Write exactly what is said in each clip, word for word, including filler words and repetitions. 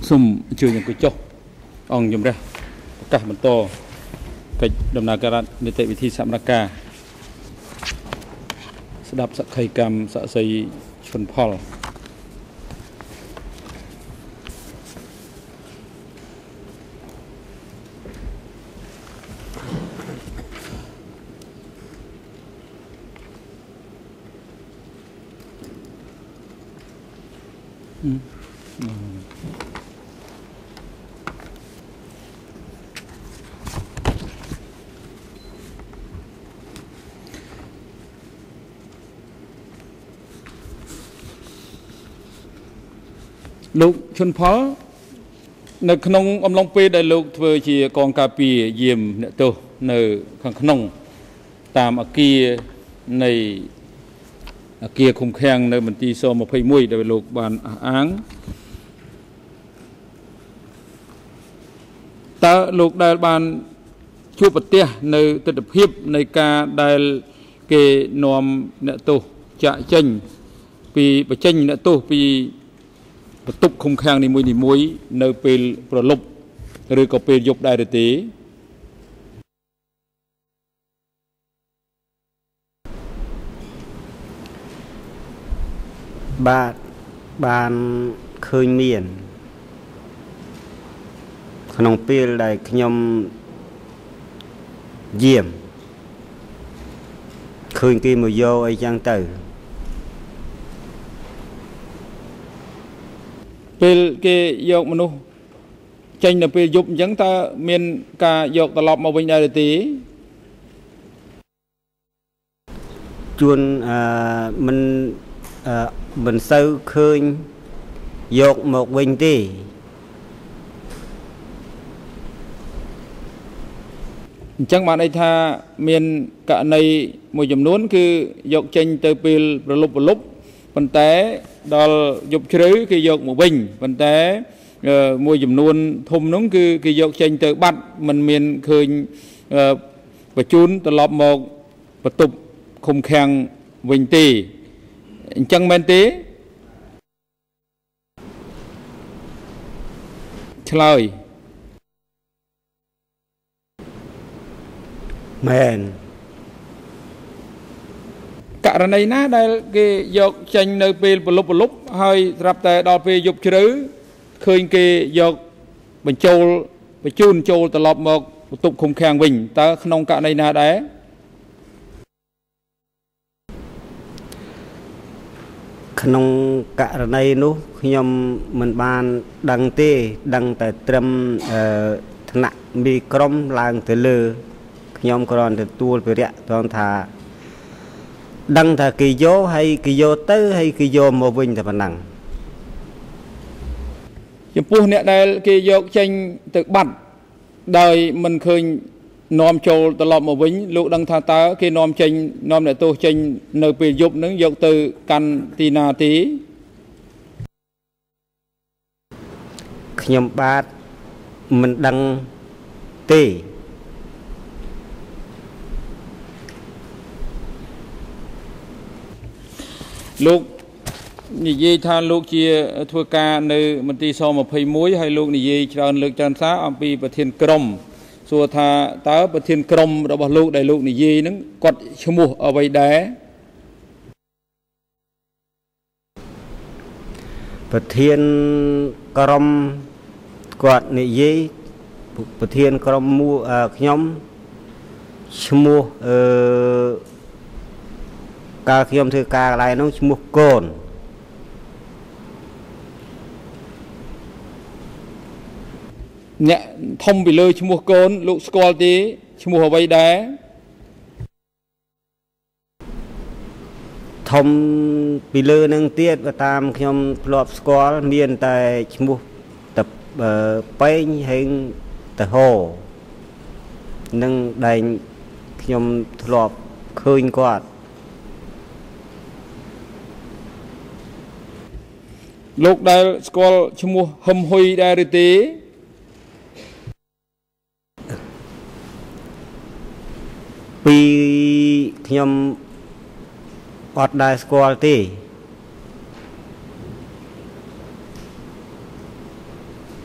xung chưa những cái chốc ông nhầm ra cả một to cái đầm nào cả để tại vị thi sạm ra cả sẽ đạp sợ khay cam sợ xây Chuun Phal lúc Chuun Phalในขนมอมลงเปได้ลูกเพื่อที่กองกาปีเยี่ยมเนี่ยตัวในข้างขนมตามอากีในอากีคุมแข่งในมันตีโซมาพายมุ้ยได้ลูกบานอ้างแต่ลูกได้บานชูปเตียในติดพิบในการได้เกนอมเนี่ยตัวจะเจนปีประเจนเนี่ยตัวปีประตูคงแข่งในมวยในมวยในเป็นประลบหรือก็เป็นยกได้หรือตีบาทบานเคยเมียนขนมเปี๊ยะได้ขยมเยี่ยมเคยกินมือโยไอจังเตอเป็นเกยกมนุษย์ใจเนี่ยเป็นยุบยังตาเมียนกายกตลอดมาเป็นได้หรือตีจวนมันมันเศร้าเคยยกหมกวิ่งตีจังมาในท่าเมียนกะในมวยจำนวนคือยกเจนเตอร์ปิลประลุประลุปันแต่ดอลยกชื้อคือยกหมกวิ่งปันแต่มวยจำนวนทุ่มน้องคือคือยกเจนเตอร์บัดมันเมียนเคยประจุนตลอดหมกประตุบคมแข็งวิ่งตีจังแมนตีเฉลยแมนกะในน้าได้เกยกเจนในปีปลุกปลุกให้รับแต่ดอปียุบชื้อเคยเกยกเป็นโจลเป็นจูนโจลตลอดหมกประตุบคมแข็งวิ่งแต่ขนมกะในน้าได้ขนมกะในนู้ยมมันบานดังเต้ดังแต่เตรียมถนัดมีกรมลางเตลือยมกรอนแต่ตัวไปเรียตอนทาดังแต่กิโยให้กิโยเตอให้กิโยโมวินแต่พนังจำพวกเนี่ยได้กิโยเจนตึกบัดโดยมันเคยนอมโจตลอดมาวิ่งลูกดังทาตาคือนอมเจนนอมเนี่ยตัวเจนในปียุบนึงยกตือกันตีนาตีขยมบาดมันดังตีลูกนี่ยี่ทานลูกเชียทัวการในมันตีซอมาพายมุ้ยให้ลูกนี่ยี่ชาวเลือกจันทร์ซ้าอัมพีประเทศกรมส่วนทาตาประเทศกรมเราบอกลูกได้ลูกนี่ยี่นึงกดชั่วโมงเอาไว้ได้ประเทศกรมกดนี่ยี่ประเทศกรมมูขยมชั่วโมงเอ่อกาขยมถือกาอะไรน้องชั่วโมงโกนเนี่ยทมไปเลยชั่วโมงโกนลูกสกอลตีชั่วโมงเอาไว้ได้ทมไปเลยนั่งเตี้ยก็ตามขยมปลอบสกอลเมียนแต่ชั่วโมงแต่ไปเห็นแต่โหนั่งได้ขยมปลอบคืนกว่าลูกได้สกอลชั่วโมงหมหุยได้หรือตีปีขยมอดได้สกอลตี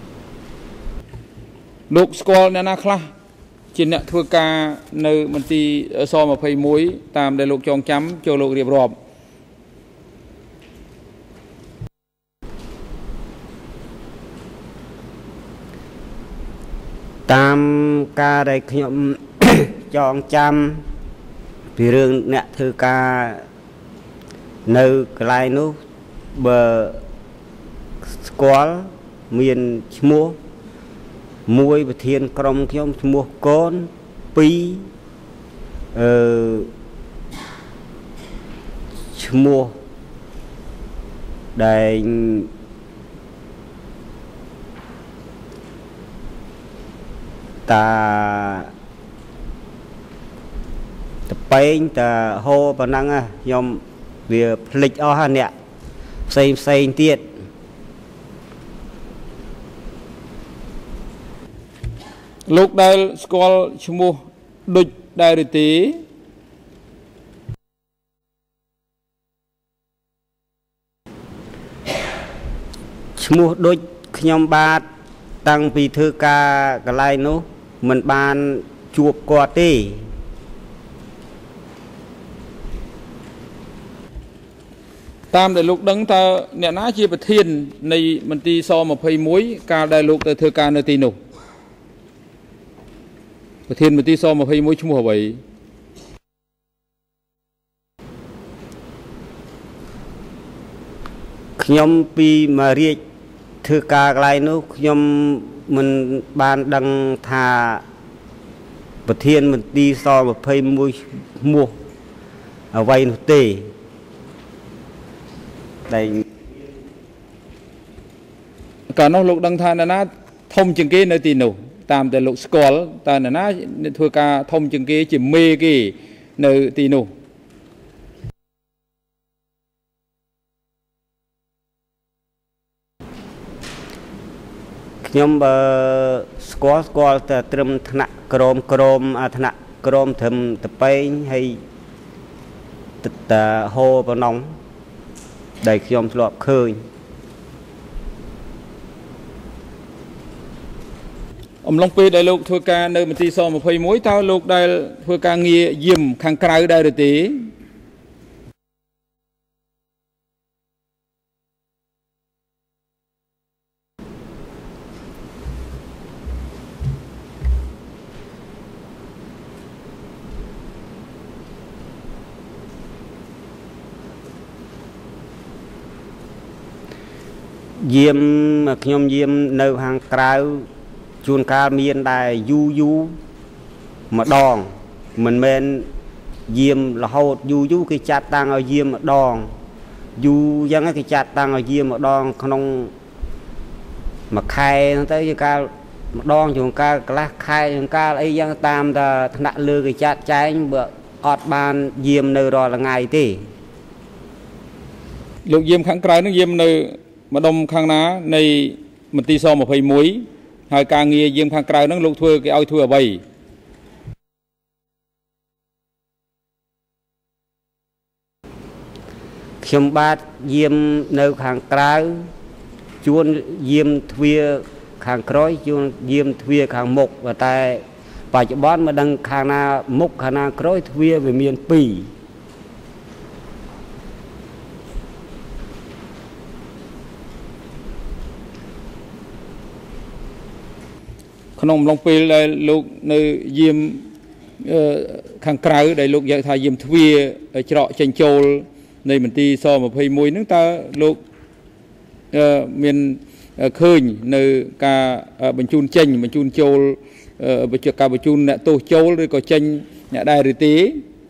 លោកស្គាល់អ្នកណាខ្លះជាអ្នកធ្វើការនៅមន្ទីរសยี่สิบเอ็ดតាមដែលលោកចងចាំចូលលោករៀបរាប់តាមការដែលខ្ញុំចងចាំពីរឿងអ្នកធ្វើការនៅកន្លែងនោះបើស្គាល់មានឈ្មោះមួយប្រធានក្រុមខ្ញុំឈ្មោះកូនពីរអឺឈ្មោះដែលតាតពេងតាហោប៉ុណ្ណឹងខ្ញុំវាភ្លេចអស់ហ่ะអ្នកផ្សេងផ្សេងទៀតលោកដែលស្គាល់ឈ្មោះដូចដែរឬទេឈ្មោះដូចខ្ញុំបាទតាំងពីធ្វើការកន្លែងនោះមិនបានជួបគាត់ទេតាមដែលលោកដឹងតើអ្នកណាជាប្រធាននៃមន្ទីរសยี่สิบเอ็ดកាលដែលលោកទៅធ្វើការនៅទីនោះប្រធានមន្ទីរសยี่สิบเอ็ดឈ្មោះអ្វីខ្ញុំពីមករាជធ្វើការកន្លែងនោះខ្ញុំមិនបានដឹងថាប្រធានមន្ទីរសยี่สิบเอ็ดឈ្មោះអ្វីនោះទេដែលកាលនោះលោកដឹងថាអ្នកណាធំជាងគេនៅទីនោះតាមតែលោកស្គាល់តើអ្នកណាធ្វើការធំជាងគេជាមេគេនៅទីនោះខ្ញុំបើស្គាល់ស្គាល់តែត្រឹមថ្នាក់ក្រមក្រមអាថ្នាក់ក្រមត្រឹមតពេងហើយតាហោប៉ុណ្ណឹងដែលខ្ញុំធ្លាប់ឃើញអំឡុងពេលដែលលោកធ្វើការនៅមន្ទីរសยี่สิบเอ็ดតើលោកដែលធ្វើការងារយាមខាងក្រៅដែរឬទេយាមខ្ញុំយាមនៅខាងក្រៅជួនកាលមានដែរយូយូម្ដងមិនមែនយាមរហូតយូយូគេចាត់តាំងឲ្យយាមម្ដងយូអញ្ចឹងគេចាត់តាំងឲ្យយាមម្ដងក្នុងមួយខែហ្នឹងទៅជាកាលម្ដងជួនកាលកន្លះខែជួនកាលអីយ៉ាងតាមតែថ្នាក់លើគេចាត់ចែងបើអត់បានយាមនៅរាល់ថ្ងៃទេលោកយាមខាងក្រៅនឹងយាមនៅម្ដុំខាងណានៃមន្ទីរសยี่สิบเอ็ดហើយការងារយាមខាងក្រៅហ្នឹងលោកធ្វើគេឲ្យធ្វើអ្វីខ្ញុំបាទយាមនៅខាងក្រៅជួនយាមទ្វារខាងក្រោយជួនយាមទ្វារខាងមុខតែបច្ចុប្បន្នមិនដឹងខាងណាមុខខាងណាក្រោយទ្វារវាមានពីរក្នុងអំឡុងពេលដែលលោកនៅយាមខាងក្រៅដែលលោកនិយាយថាយាមទ្វារច្រកចេញចូលនៃមន្ទីរសยี่สิบเอ็ดហ្នឹងតើលោកមានឃើញនៅការបញ្ជូនចេញបញ្ជូនចូលការបញ្ជូនអ្នកទោសចូលឬក៏ចេញអ្នកដែរឬទេ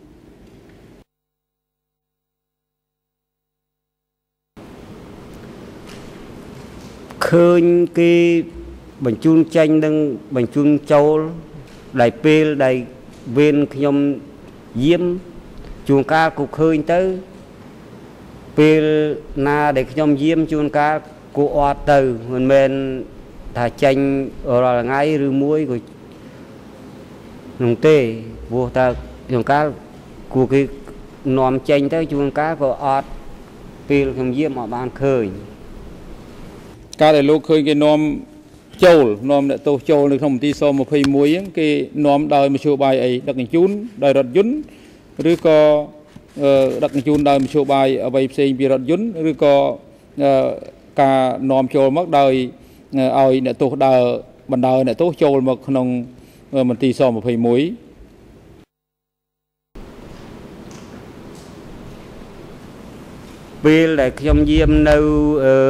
ឃើញគេបញ្ជូនចេញនិងបញ្ជូនចូលដែលពេលដែលវេនខ្ញុំយាមជួនកាលក៏ឃើញទៅពេលណាដែលខ្ញុំយាមជួនកាលគួរអត់ទៅមិនមែនថាចេញរាល់ថ្ងៃឬមួយក៏នោះទេព្រោះតែជួនកាលគួរគេនាំចេញទៅជួនកាលក៏អត់ពេលខ្ញុំយាមអត់បានឃើញការដែលលោកឃើញគេនាំ châu nom đã tô châu được không tí so một phẩy muối cái nom đời một số bài ấy đặc chún đời rật dún rồi có đặc chún đời một số bài ở bài xây bị rật dún rồi có cả nom châu mất đời ai đã tô đời ban đời đã tô châu một không một tí so một phẩy muối ពេលដែលខ្ញុំយាមនៅអឺ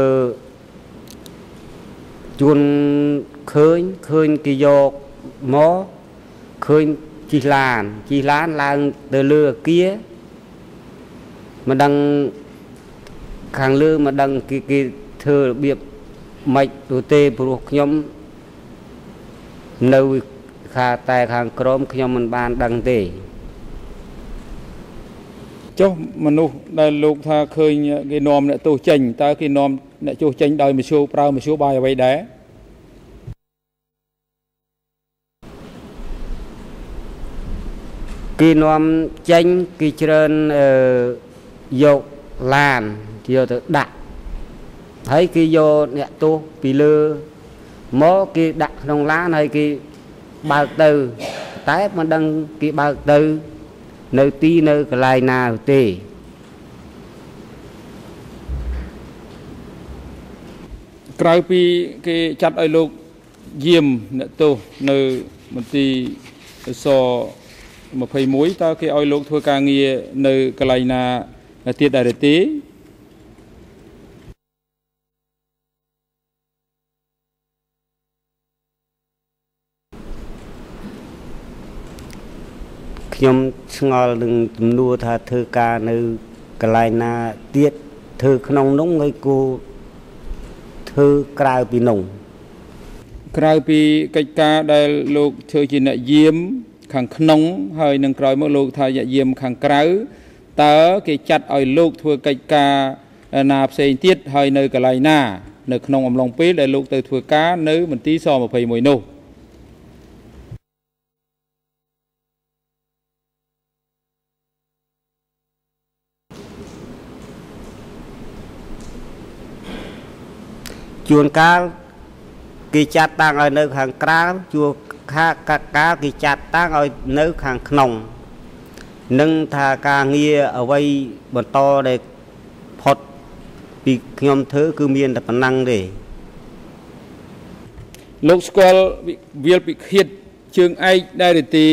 ជួនឃើញឃើញគេយកមកឃើញជិះឡានជិះឡានឡើងទៅលើអគារមិនដឹងខាងលើមិនដឹងគេគេធ្វើរបៀបម៉េចទៅទេព្រោះខ្ញុំនៅខាតែខាងក្រមខ្ញុំមិនបានដឹងទេចុះមនុស្សដែលលោកថាឃើញគេនាំអ្នកទោសចេញតើគេនាំអ្នកទោសចេញដោយមធ្យោប្រើមធ្យោបាយអ្វីដែរគេនាំចេញគេច្រើនយកឡានយកទៅដាក់ហើយគេយកអ្នកទោសពីលើមកគេដាក់ក្នុងឡានហើយគេបើកទៅតែមិនដឹងគេបើកទៅនៅទីនៅកន្លែងណាទេក្រៅពីគេចាត់ឲ្យលោកយាមអ្នកទោសនៅមន្ទីរសmột phẩy muối taគេឲ្យលោកធ្វើការងារនៅកន្លែងណាទៀតដែរទេខ្ញុំឆ្ងល់នឹងទំនួលថាធ្វើការនៅកន្លែងណាទៀតធ្វើក្នុងនោះហើយគូធ្វើក្រៅពីនោះក្រៅពីកិច្ចការដែលលោកធ្វើជាអ្នកយាមខាងក្នុងហើយនឹងក្រោយមកលោកថាអ្នកយាមខាងក្រៅតើគេចាត់ឲ្យលោកធ្វើកិច្ចការណាផ្សេងទៀតហើយនៅកន្លែងណានៅក្នុងអំឡុងពេលដែលលោកទៅធ្វើការនៅមន្ទីរសยี่สิบเอ็ดនោះជួនកាលគេចាត់តាំងឲ្យនៅខាងក្រៅជួខាកាកាគេចាត់តាំងឲ្យនៅខាងក្នុងនឹងថាការងារអ្វីបន្តដែលផុតពីខ្ញុំធ្វើគឺមានតែប៉ុណ្ណឹងទេលោកស្គាល់វាលពិឃាតជើងឯកដែរទេ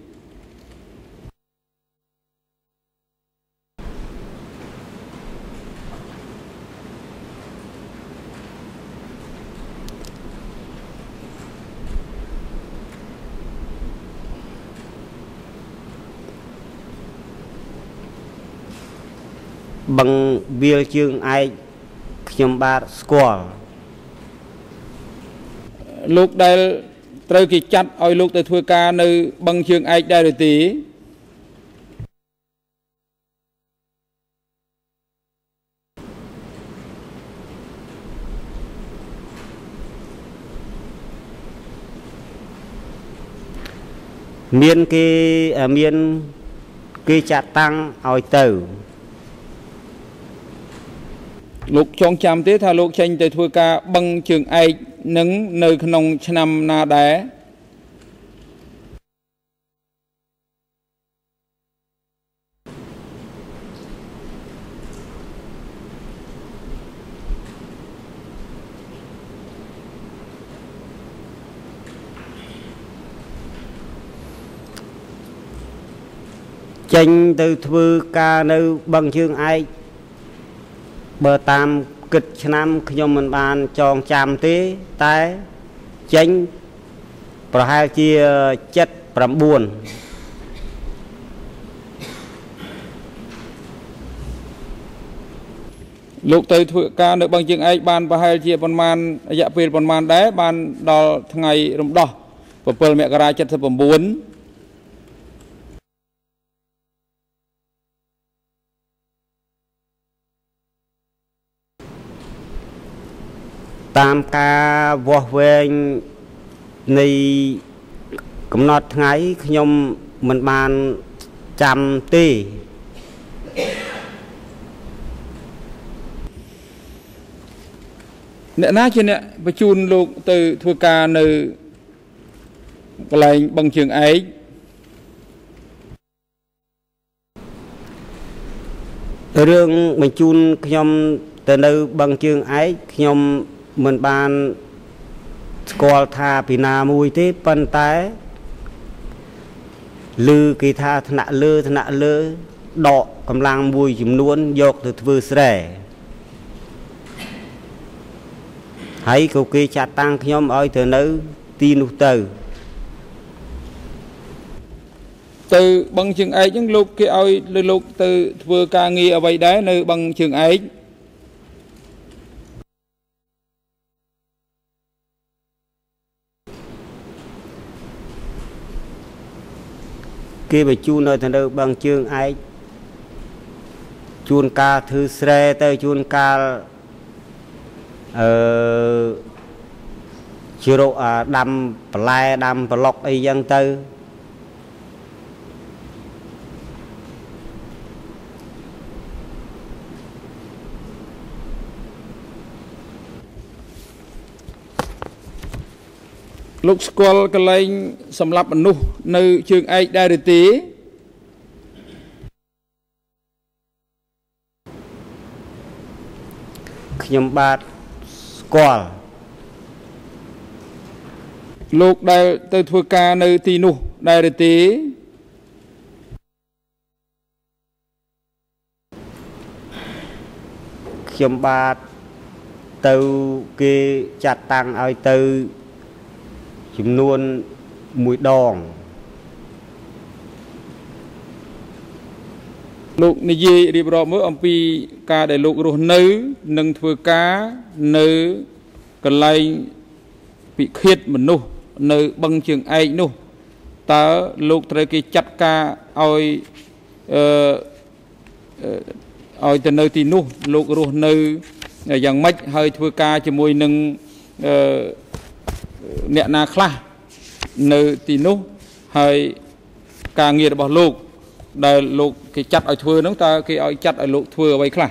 បឹងវាលជើងឯកខ្ញុំបាទស្គាល់លោកដែលត្រូវគេចាត់ឲ្យលោកទៅធ្វើការនៅបឹងជើងឯកដែរទេមានគេមានគេចាត់តាំងឲ្យទៅលោកចងចាំទេថាលោកចេញទៅធ្វើការបឹងជើងឯកនឹងនៅក្នុងឆ្នាំណាដែរចេញទៅធ្វើការនៅបឹងជើងឯកបើតាមគិតឆ្នាំខ្ញុំមិនបានចងចាំទេតែចេញប្រហែលជាเจ็ด 9 លោកទៅធ្វើការនៅបឹងជើងឯកបានប្រហែលជាប្រមាណរយៈពេលប្រមាណដែរបានដល់ថ្ងៃរំដោះเจ็ดមករាเจ็ดสิบเก้าតាមការវាស់វែងនៃកំណត់ថ្ងៃខ្ញុំមិនបានចាំទេអ្នកណាជាអ្នកបញ្ជូនលោកទៅធ្វើការនៅកន្លែងបឹងជើងឯករឿងបញ្ជូនខ្ញុំទៅនៅបឹងជើងឯកខ្ញុំមិនបានស្គាល់ថាពីណាមួយទេប៉ុន្តែឮគេថាថ្នាក់លើថ្នាក់លើដកកម្លាំងមួយចំនួនយកទៅធ្វើស្រែហើយក៏គេចាត់តាំងខ្ញុំឲ្យទៅនៅទីនោះទៅទៅបឹងជើងឯកហ្នឹងលោកគេឲ្យលើលោកទៅធ្វើការងារអ្វីដែរនៅបឹងជើងឯកគេបញ្ជូននៅទៅនៅបឹងជើងឯកជួនកាលធ្វើស្រែទៅជួនកាលអឺជ្រកដាំបន្លែដាំប្លុកអីចឹងទៅលោកស្គាល់កន្លែងសម្រាប់មនុស្សនៅជើងឯកដែរឬទេខ្ញុំបាទស្គាល់លោកដែលទៅធ្វើការនៅទីនោះដែរឬទេខ្ញុំបាទទៅគេចាត់តាំងឲ្យទៅចំនួនមួយដងលោកនិយាយរៀបរាប់មើលអំពីការដែលលោករស់នៅនិងធ្វើការនៅកន្លែងពិឃាតមនុស្សនៅបឹងជើងឯកនោះតើលោកត្រូវគេចាត់ការឲ្យអឺឲ្យទៅនៅទីនោះលោករស់នៅយ៉ាងម៉េចហើយធ្វើការជាមួយនឹងអឺអ្នកណាខ្លះនៅទីនោះហើយការងាររបស់លោកដែលលោកគេចាត់ឲ្យធ្វើហ្នឹងតើគេឲ្យចាត់ឲ្យលោកធ្វើអ្វីខ្លះ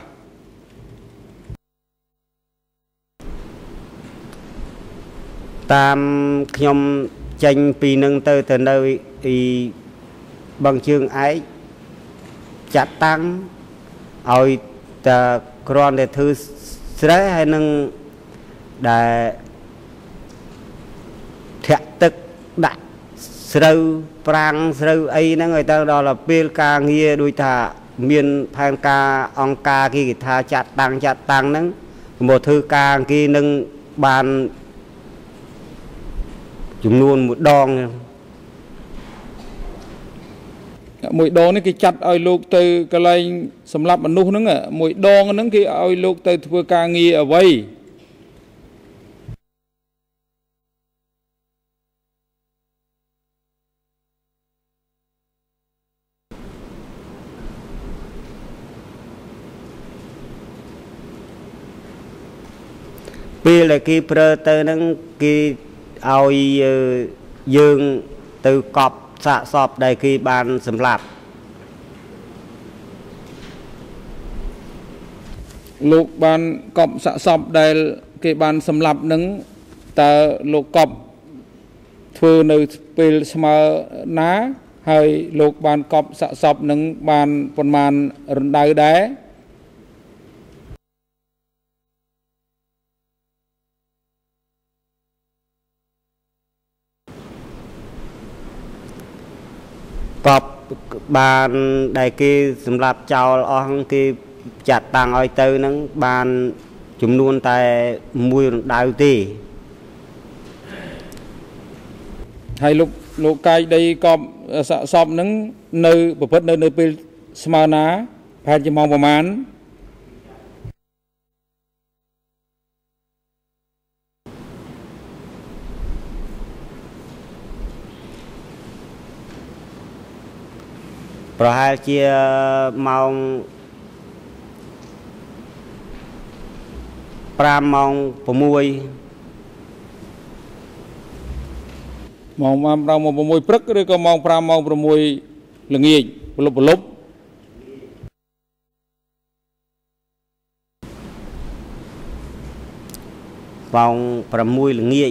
តាមខ្ញុំចេញពីនឹងទៅទៅនៅអីបឹងជើងឯកចាត់តាំងឲ្យតែគ្រាន់តែធ្វើស្រែហើយនឹងដែលធាក់ទឹកដាក់ស្រូវប្រាំងស្រូវអីហ្នឹងឲ្យទៅដល់ពេលការងារដូចថាមានផែនការអង្គការគេគេថាចាត់តាំងចាត់តាំងហ្នឹងមកធ្វើការគេនឹងបានចំនួនមួយដងមួយដងនេះគេចាត់ឲ្យលោកទៅកន្លែងសម្រាប់មនុស្សហ្នឹងមួយដងហ្នឹងគេឲ្យលោកទៅធ្វើការងារអ្វីពេលដែលគេប្រើទៅហ្នឹងគេឲ្យយើងទៅកប់សាកសពដែលគេបានសម្លាប់លោកបានកប់សាកសពដែលគេបានសម្លាប់ហ្នឹងតើលោកកប់ធ្វើនៅពេលស្មើណាហើយលោកបានកប់សាកសពហ្នឹងបានប៉ុន្មានរណ្ដៅដែរកប់បានដែលគេសម្រាប់ចោលអស់គេចាត់តាំងឲ្យទៅហ្នឹងបានចំនួនតែមួយរណ្ដៅទេហើយលោកលោកកាយដីកប់សាកសពហ្នឹងនៅប្រព្រឹត្តនៅនៅពេលស្មើណាប្រហែលជាម៉ោងប្រហែលប្រហែលជាម៉ោងប្រាំម៉ោង6ម៉ោងម៉ោងប្រាំម៉ោង6ព្រឹកឬក៏ម៉ោងប្រាំម៉ោង6ល្ងាចប្រលប់ប្រលប់ vòng para mùi là nghiệt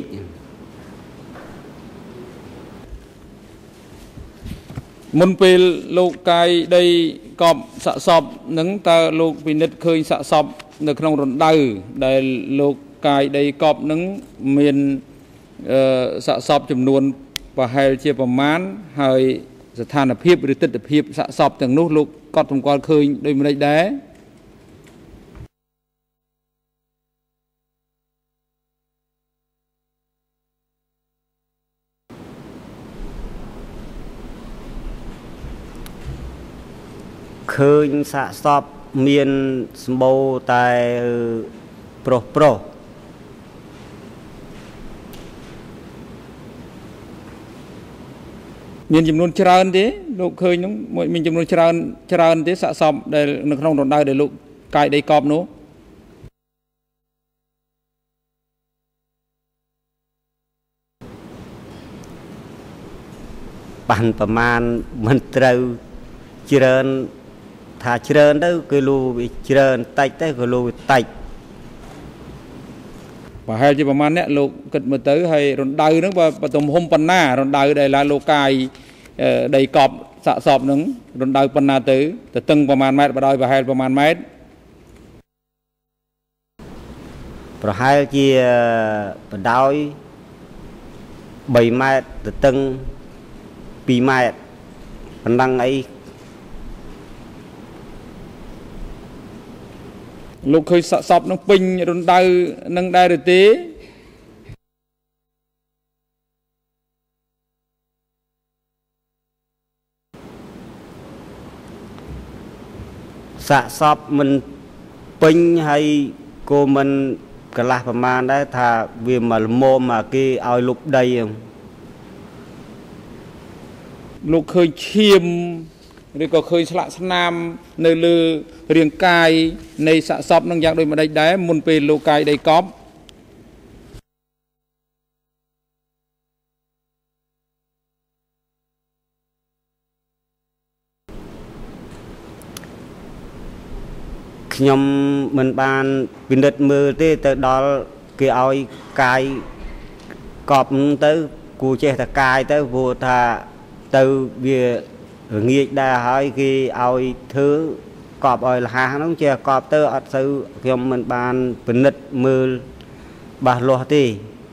môn pê lục cái đây cọp sạ sọp nâng ta lục vì nứt khơi sạ sọp được trong rộn đau để lục cái đây cọp nâng miền sạ sọp chùm nuôn và hai chia vào mán haiสถานភាពหรือទិដ្ឋភាពស័ក្តិសមទាំងនោះលោកកត់សម្គាល់ឃើញដោយមិនដែរឃើញសាកសពមានសម្បូរតែប្រុសប្រុសមានចំនួនច្រើនទេលោកឃើញនោះមានចំនួនច្រើនច្រើនទេស័ក្តិសមដែលនៅក្នុងរណ្ដៅដែលលោកកាយដីកប់នោះបានប្រមាណមិនត្រូវច្រើនថាច្រើនទៅគឺលូវាច្រើនតិចទៅគឺលូវាតិចប្រហែលជាប្រមាណអ្នកលោកគិតមើលទៅហើយរណ្ដៅហ្នឹងបើទំហំប៉ុណ្ណារណ្ដៅដែលឡាលោកកាយដីកប់សាកសពហ្នឹងរណ្ដៅប៉ុណ្ណាទៅទៅតឹងប្រមាណម៉ែត្របដោយប្រហែលប្រមាណម៉ែត្រប្រហែលជាបដោយបីម៉ែត្រទៅតឹងពីរម៉ែត្រប៉ុណ្ណឹងអីលោកឃើញសាកសពនឹងពេញរណ្ដៅនឹងដែរឬទេសាកសពមិនពេញហើយក៏មិនកន្លះប្រមាណដែរថាវាមកល្មមមកគេឲ្យលុបដីលោកឃើញឈាមឬក៏ឃើញស្លាកស្នាមនៅលើរាងកាយនៃសាកសពនឹងយ៉ាងដូចម្ដេចដែរមុនពេលលោកកាយដីកប់ខ្ញុំមិនបានពិនិត្យមើលទេទៅដល់គេឲ្យកាយកប់ទៅគូចេះតែកាយទៅព្រោះថាទៅវាងាយដែរហើយគេឲ្យធ្វើកប់ឲ្យលះហ្នឹងជាកប់ទៅអត់ទៅខ្ញុំមិនបានពិនិត្យមើលបាសលាស់ទេ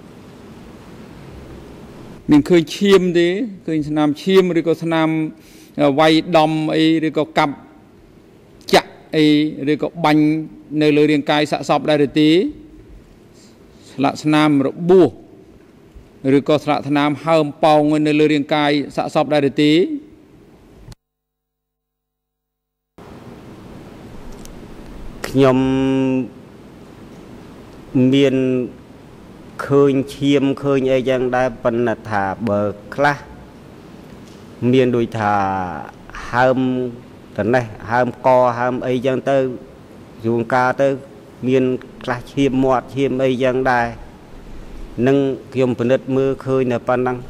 មានឃើញឈាមទេឃើញស្នាមឈាមឬក៏ស្នាមវាយដំអីឬក៏កាប់ចាក់អីឬក៏បាញ់នៅលើរាងកាយសាកសពដែរទេស្លាកស្នាមរបួសឬក៏ស្លាកស្នាមហើមប៉ោងនៅលើរាងកាយសាកសពដែរទេខ្ញុំមានឃើញឈាមឃើញអីយ៉ាងដែរប៉ុន្តែថាបើខ្លះមានដូចថាហើមតនេះហើមកហើមអីយ៉ាងទៅជួនកាលទៅមានខ្លះឈាមមាត់ឈាមអីយ៉ាងដែរនឹងខ្ញុំពិនិត្យមើលឃើញតែប៉ុណ្ណឹង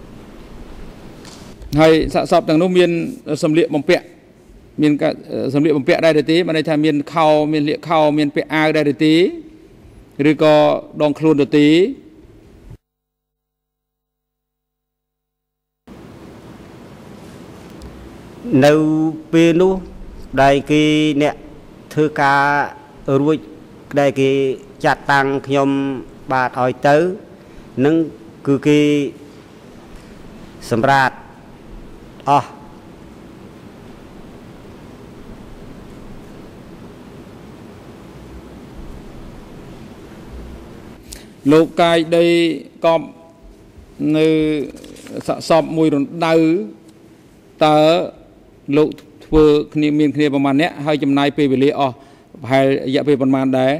ហើយសាកសពទាំងនោះមានសម្លៀកបំពាក់មានសម្លៀកបំពាក់ដែរទេបានន័យថាមានខោមានលៀកខោមានពាក់អាវដែរទេឬក៏ដងខ្លួនទៅទេនៅពេលនោះដែលគេអ្នកធ្វើការរួចដែលគេចាត់តាំងខ្ញុំបាទឲ្យទៅនឹងគឺគេសម្រាប់អស់លោកកាយដីកប់នៅសាកសពមួយរណ្ដៅតើលោកធ្វើគ្នាមានគ្នាប្រមាណអ្នកហើយចំណាយពេលវេលាអស់ប្រហែលរយៈពេលប្រមាណដែរ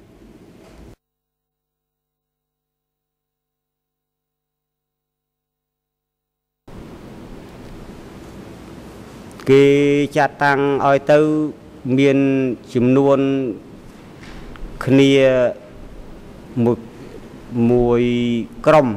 គេចាត់តាំងឲ្យទៅមានចំនួនគ្នាមួយមួយក្រុម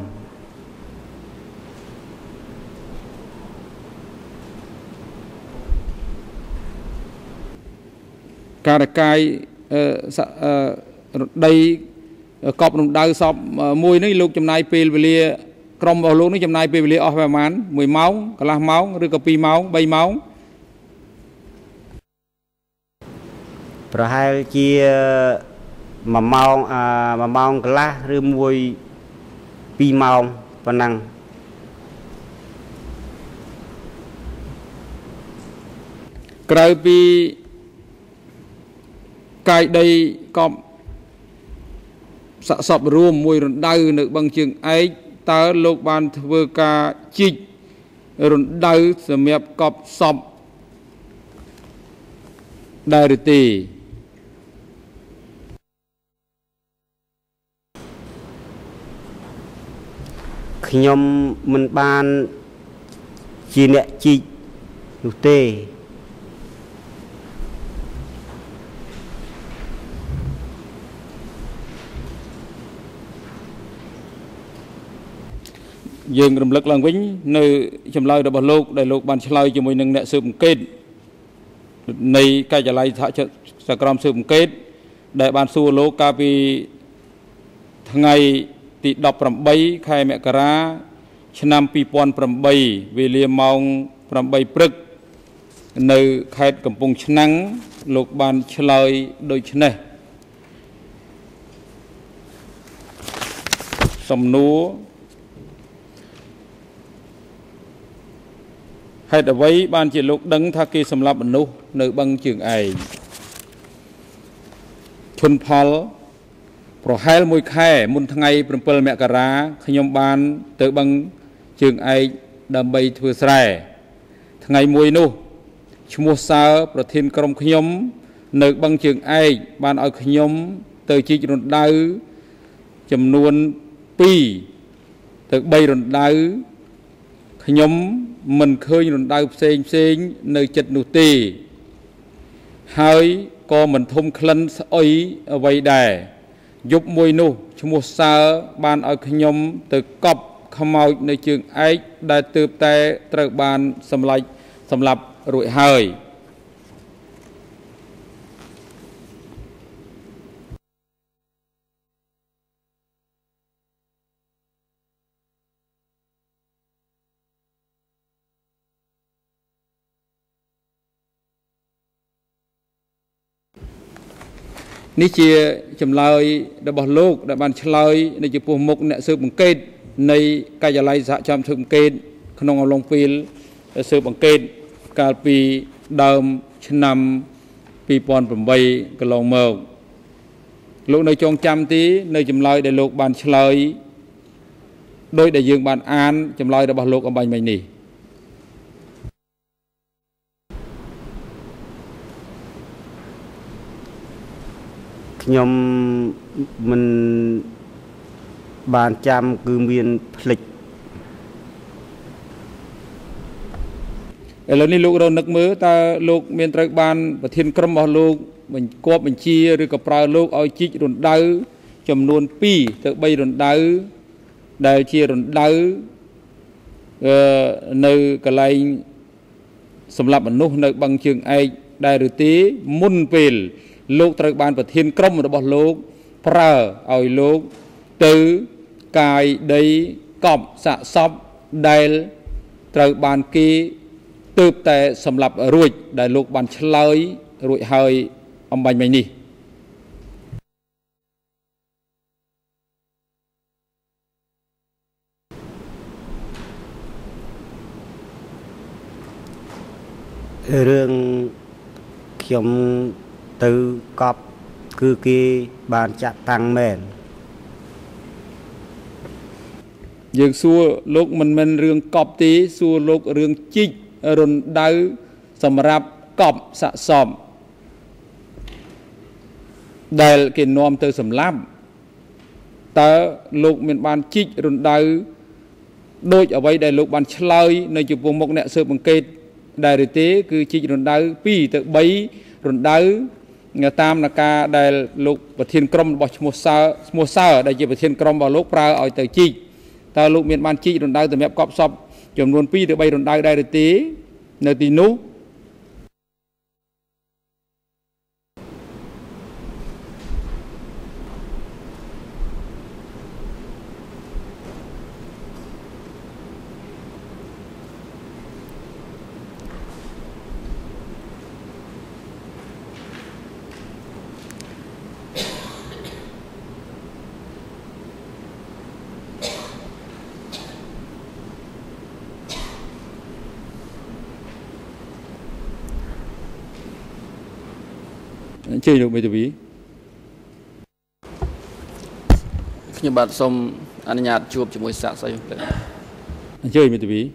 ការកាយរដីកប់រំដៅសពមួយនេះលោកចំណាយពេលវេលាក្រុមរបស់លោកនេះចំណាយពេលវេលាអស់ប្រហែលមួយម៉ោងកន្លះម៉ោងឬក៏ពីរម៉ោងបីម៉ោងប្រហែលជាមួយម៉ោងអាមួយម៉ោងកន្លះឬមួយពីរម៉ោងប៉ុណ្ណឹងក្រៅពីកាយដីកប់សសពរួមមួយរណ្ដៅនៅបឹងជើងឯកតើលោកបានធ្វើការជីករណ្ដៅសម្រាប់កប់សពដែរឬទេខ្ញុំមិនបានជាអ្នកជីកនោះទេយើងរំលឹកឡើងវិញនៅចម្លើយរបស់លោកដែលលោកបានឆ្លើយជាមួយនឹងអ្នកស៊ើបអង្កេតនៃការិយាល័យសហសក្រមស៊ើបអង្កេតដែលបានសួរលោកកាលពីថ្ងៃទីដប់ប្រាំបីខែមករាឆ្នាំពីរពាន់ប្រាំបីវេលាម៉ោងប្រាំបីព្រឹកនៅខេត្តកំពង់ឆ្នាំងលោកបានឆ្លើយដូចនេះសំណួរហេតុអ្វីបានជាលោកដឹងថាគេសម្លាប់មនុស្សនៅបឹងជើងឯកឈុនផលប្រហែលមួយខែមុនថ្ងៃប្រាំពីរមករាខ្ញុំបានទៅបឹងជើងឯកដើម្បីធ្វើស្រែថ្ងៃមួយនោះឈ្មោះសើប្រធានក្រុមខ្ញុំនៅបឹងជើងឯកបានឲ្យខ្ញុំទៅជីករណ្ដៅចំនួនពីរទៅបីរណ្ដៅខ្ញុំមិនឃើញរណ្ដៅផ្សេងផ្សេងនៅចិត្តនោះទេហើយក៏មិនធំក្លិនស្អុយអ្វីដែរយប់មួយនោះឈ្មោះសើបានឲ្យខ្ញុំទៅកប់ខ្មោចនៅជើងឯកដែលទើបតែត្រូវបានសម្លាប់សម្លាប់រួចហើយនេះជាចម្លើយរបស់លោកដែលបានឆ្លើយនៅចំពោះមុខអ្នកស៊ើបអង្កេតនៃការិយាល័យសហជីពស៊ើបអង្កេតក្នុងអំឡុងពេលស៊ើបអង្កេតកាលពីដើមឆ្នាំពីរពាន់ប្រាំបីកន្លងមកលោកនៅចងចាំទីនៅចម្លើយដែលលោកបានឆ្លើយដោយដែលយើងបានអានចម្លើយរបស់លោកអំបញ្ញមិញនេះខ្ញុំមិនបានចាំគឺមានភ្លេចឥឡូវនេះលោករនឹកមើលតើលោកមានត្រូវបានប្រធានក្រុមរបស់លោកបញ្គាប់បញ្ជាឬក៏ប្រើលោកឲ្យជីករណ្ដៅចំនួនពីរទៅបីរណ្ដៅដែលជារណ្ដៅអឺនៅកន្លែងសម្រាប់មនុស្សនៅបឹងជើងឯកដែរឬទេមុនពេលលោកត្រូវបានប្រធានក្រុមរបស់លោកប្រើឲ្យលោកទៅកាយដីកប់សាកសពដែលត្រូវបានគេទើបតែសម្លាប់រួចដែលលោកបានឆ្លើយរួចហើយអំបញ្ញមិញនេះរឿងខ្ញុំទៅកប់គឺគេបានចាក់តាំងមែនយើងសួរលោកមិនមែនរឿងកប់ទេសួរលោករឿងជីករណ្ដៅសម្រាប់កប់សាកសពដែលគេនាំទៅសម្លាប់តើលោកមានបានជីករណ្ដៅដូចអ្វីដែលលោកបានឆ្លើយនៅចំពោះមុខអ្នកស៊ើបអង្កេតដែរឬទេគឺជីករណ្ដៅពីរទៅបីរណ្ដៅតាមនការដែលលោកប្រធានក្រុមរបស់ឈ្មោះសើឈ្មោះសើដែលជាប្រធានក្រុមរបស់លោកប្រើឲ្យទៅជីកតើលោកមានបានជីករណ្ដៅសម្រាប់កប់សពចំនួនពីរទៅបីរណ្ដៅដែរឬទេនៅទីនោះ chơi được mấy thứ gì nhưng bạn xong anh nhạt chụp chỉ môi sạc sao chơi mấy thứ gì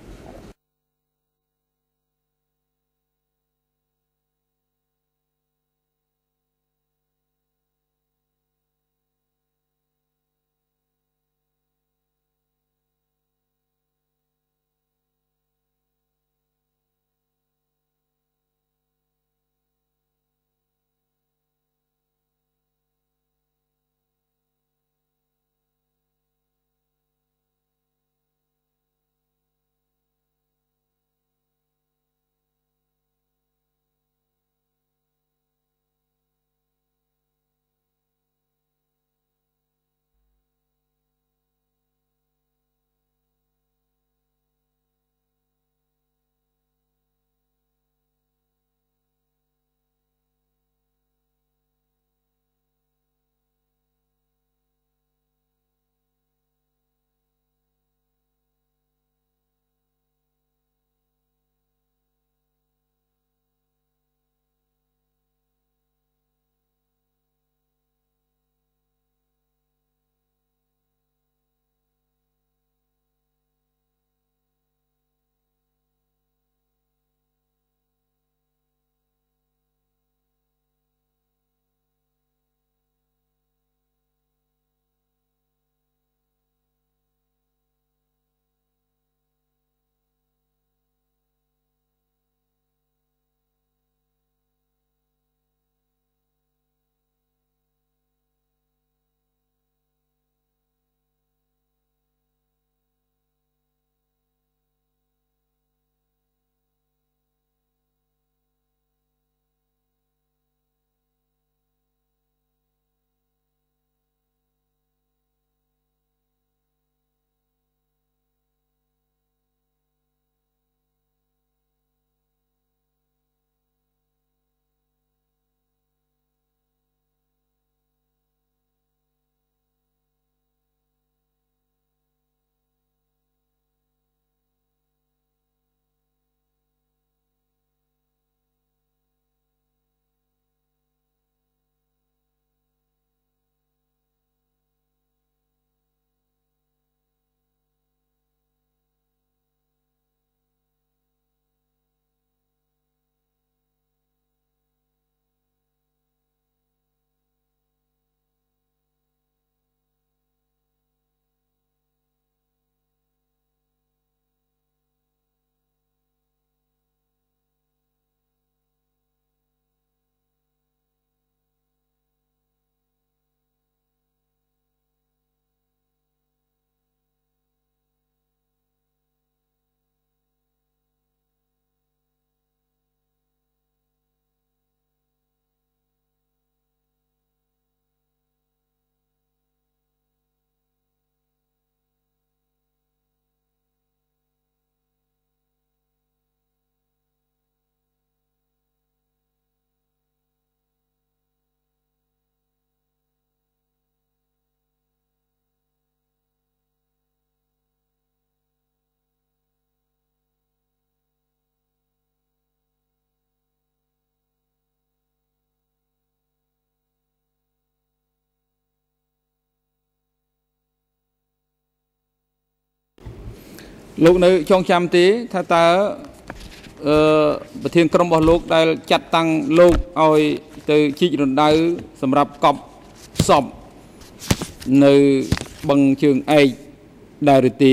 lúc này trong trăm tí tha taประเทศกรมบ่อโลกได้จัดตั้งโลกเอาtừ chi đồn đau สำหรับกอบสอบในบังเชิงไอดาริตี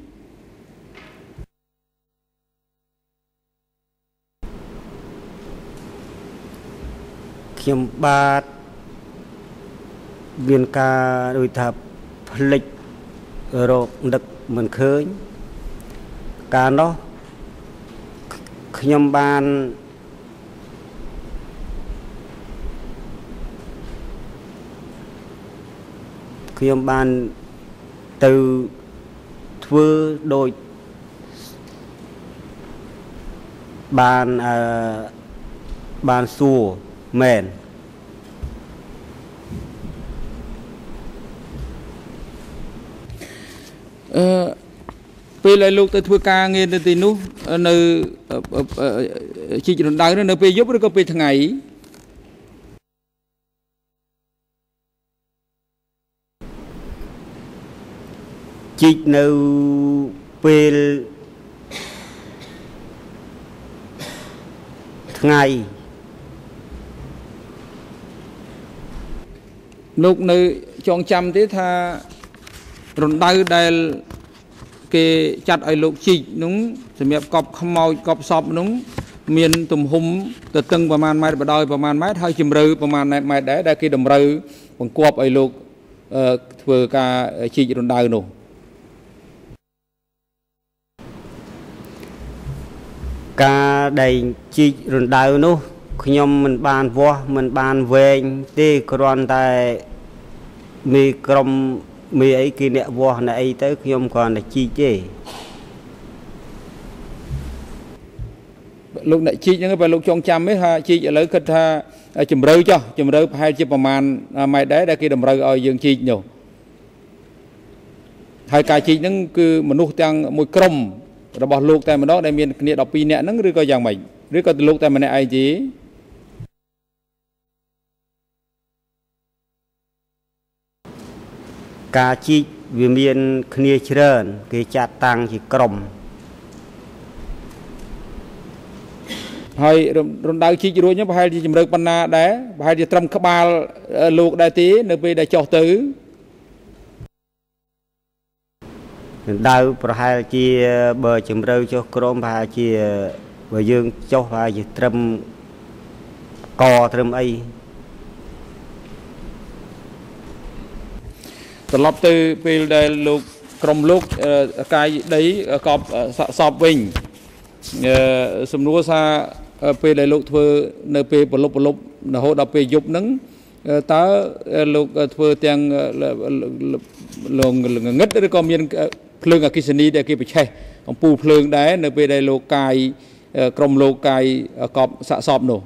ខ្ញុំបាទមានការដូចថាផ្លិចរោគដឹកមិនឃើញការនោះខ្ញុំបានខ្ញុំបានទៅធ្វើដូចបានអឺបានសួរមែនអឺពេលឲ្យលោកទៅធ្វើការងារនៅទីនោះនៅជីករណ្ដៅនៅពេលយប់ឬក៏ពេលថ្ងៃ chích nâu pel ngày lúc nơi chọn chăm thế tha run đau đây cái chặt ai lục chích núng xem đẹp cọp không mau cọp sọp núng miền tùm hum từ từngประมาณ mét vào đôi ประมาณ mét hai chìm rư ประมาณ mét đấy đây kia đầm rư bằng cọp ai lục vừa cả chích run đau nổ cả đầy chích run đau nổ nhom mình bàn vua mình bàn về tê còn tại mi cầm mi ấy kia nẹt vua này tới nhom còn là chi chứ lúc này chi những cái lúc trong trăm ấy ha chi lấy cái ha chùm rơi cho chùm rơi hai chiếcประมาณ mày đấy đã kia đầm rơi ở dương chi nhiều hai cái chi những cứ mình nuôi tăng mùi crom rồi bỏ luộc tại mình đó đây miền kia đọc pi nẹt nó rưỡi coi dạng mình rưỡi coi luộc tại mình này ai chỉ cả chi vì miền kia chơn cái chặt tăng chỉ crom hay rồi đào chi rồi nhá hai thì chìm rơi panna đấy hai thì trầm các ba luộc đại tí nơi về đại cho tứ đào hai chi bờ chìm rơi cho crom hai chi bờ dương cho hai chỉ trầm cò trầm ấy từ lọc từ về đại luộc crom luộc cái đấy cọp sọp bình sum núa sa về đại lục thưa nơi về bờ lục bờ lục là hồ đập về dục nắng ta lục thưa tiếng lồng ngất rồi còn miền phượng ở Kisani để kia bị che ông pu phượng đấy nơi về đại lục cài crom lục cài cọp sạ sọp nổ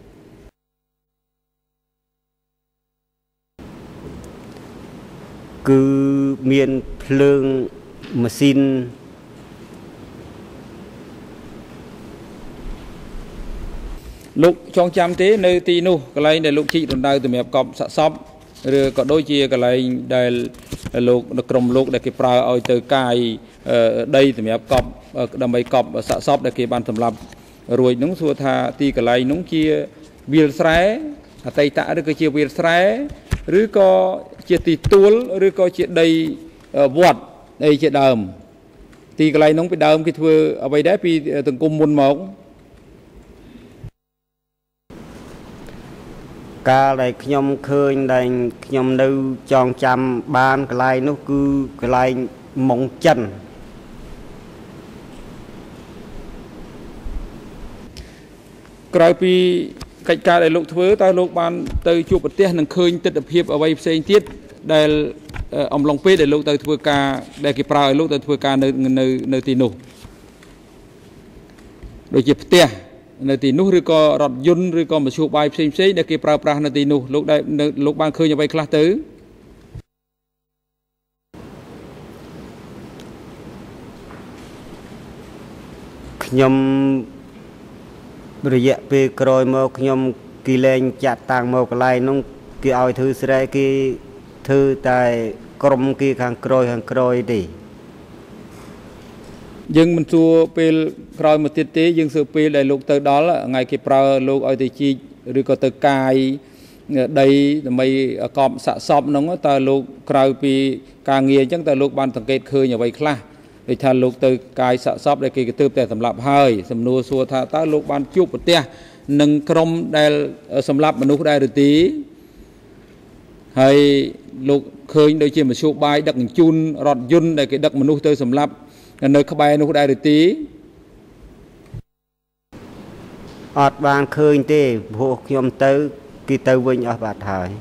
cứ miền phượng machine lúc trong trăm thế nơi tì nu cái này để lúc chị đồn đào từ mẹp cọp sạ sọp rồi có đôi chia cái này để lúc cầm lúc để cái prao ở từ cài đây từ mẹp cọp đầm bay cọp sạ sọp để cái bàn thầm lập rồi núng xua tha ti cái này núng chia bìa sái tây tạ rồi cái chia bìa sái rồi có chia tì tuol rồi có chia đây vọt đây chia đờm ti cái này núng bị đờm cái thưa ở đây đấy vì từng cung muôn mẫu cả đây nhom khơi đây nhom đâu tròn trăm ban cái này nó cứ cái này mỏng chân cái pi cách cả đại lục thưa ta lục ban từ chụp bật tiền năng khơi tết hiệp ở đây xây tiết đây ông long pê đại lục từ thưa ca đây cái prao lục từ thưa ca nơi nơi nơi tì nụ rồi chụp tiền nơi tì nụ rồi có rọt yun rồi có một số bài xem xem để cái prao prao nơi tì nụ lúc đây lúc ban khơi như vậy class tứ nhom bây giờ về rồi mà nhom kỳ lên chặt tàng một cái này nó kỳ ao thư sẽ cái thư tại crom kỳ hàng rồi hàng rồi đi nhưng mình xua về rồi một tiết tế nhưng sự về đại lục từ đó là ngày cái prao lục ở thì chi rồi có từ cài đây mấy cọp sạ sọp nó ta lục rồi vì càng nghe chẳng ta lục ban tổng kết khơi như vậy class để thà lục từ cài sạ sọp để cái từ để sầm lập hơi sầm nua xua thà ta lục ban chụp một tia nâng crom đây sầm lập mình nuốt đây được tí hay lục khơi đôi chỉ một số bài đặc chun rọt yun để cái đặc mình nuốt từ sầm lập nơi các bài nuốt đây được tí ọt ban khơi tê buộc nhom tới kỳ tới vinh ở bát hải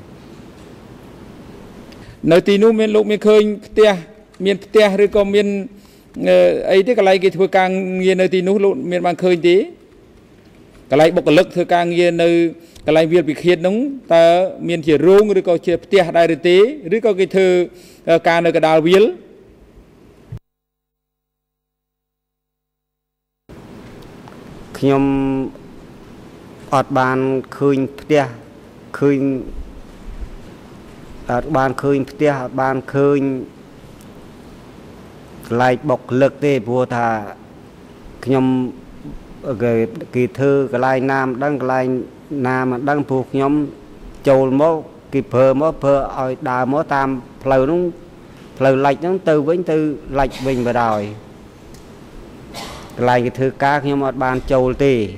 nơi tí nu miền lục miền khơi tia miền tia rồi có miền ấy thế cái này cái thưa càng nghe nơi tí nu lục miền ban khơi tí cái này bộc lực thưa càng nghe nơi cái này việc bị khiết nóng ta miền chỉ rung rồi có chỉ tia đại được tí rồi có cái thưa càng nơi cái đào viếl nhom ọt ban khơi tia khơi ọt ban khơi tia ban khơi lại bọc lực thế bùa thà nhóm cái kỳ thư cái lại nam đang cái lại nam đang buộc nhóm châu mó kịp phơ mó phơ ở đà mó tam phơi nó phơi lạch nó từ với từ lạch bình vào đòi lại cái thư cá nhóm ở ban châu tì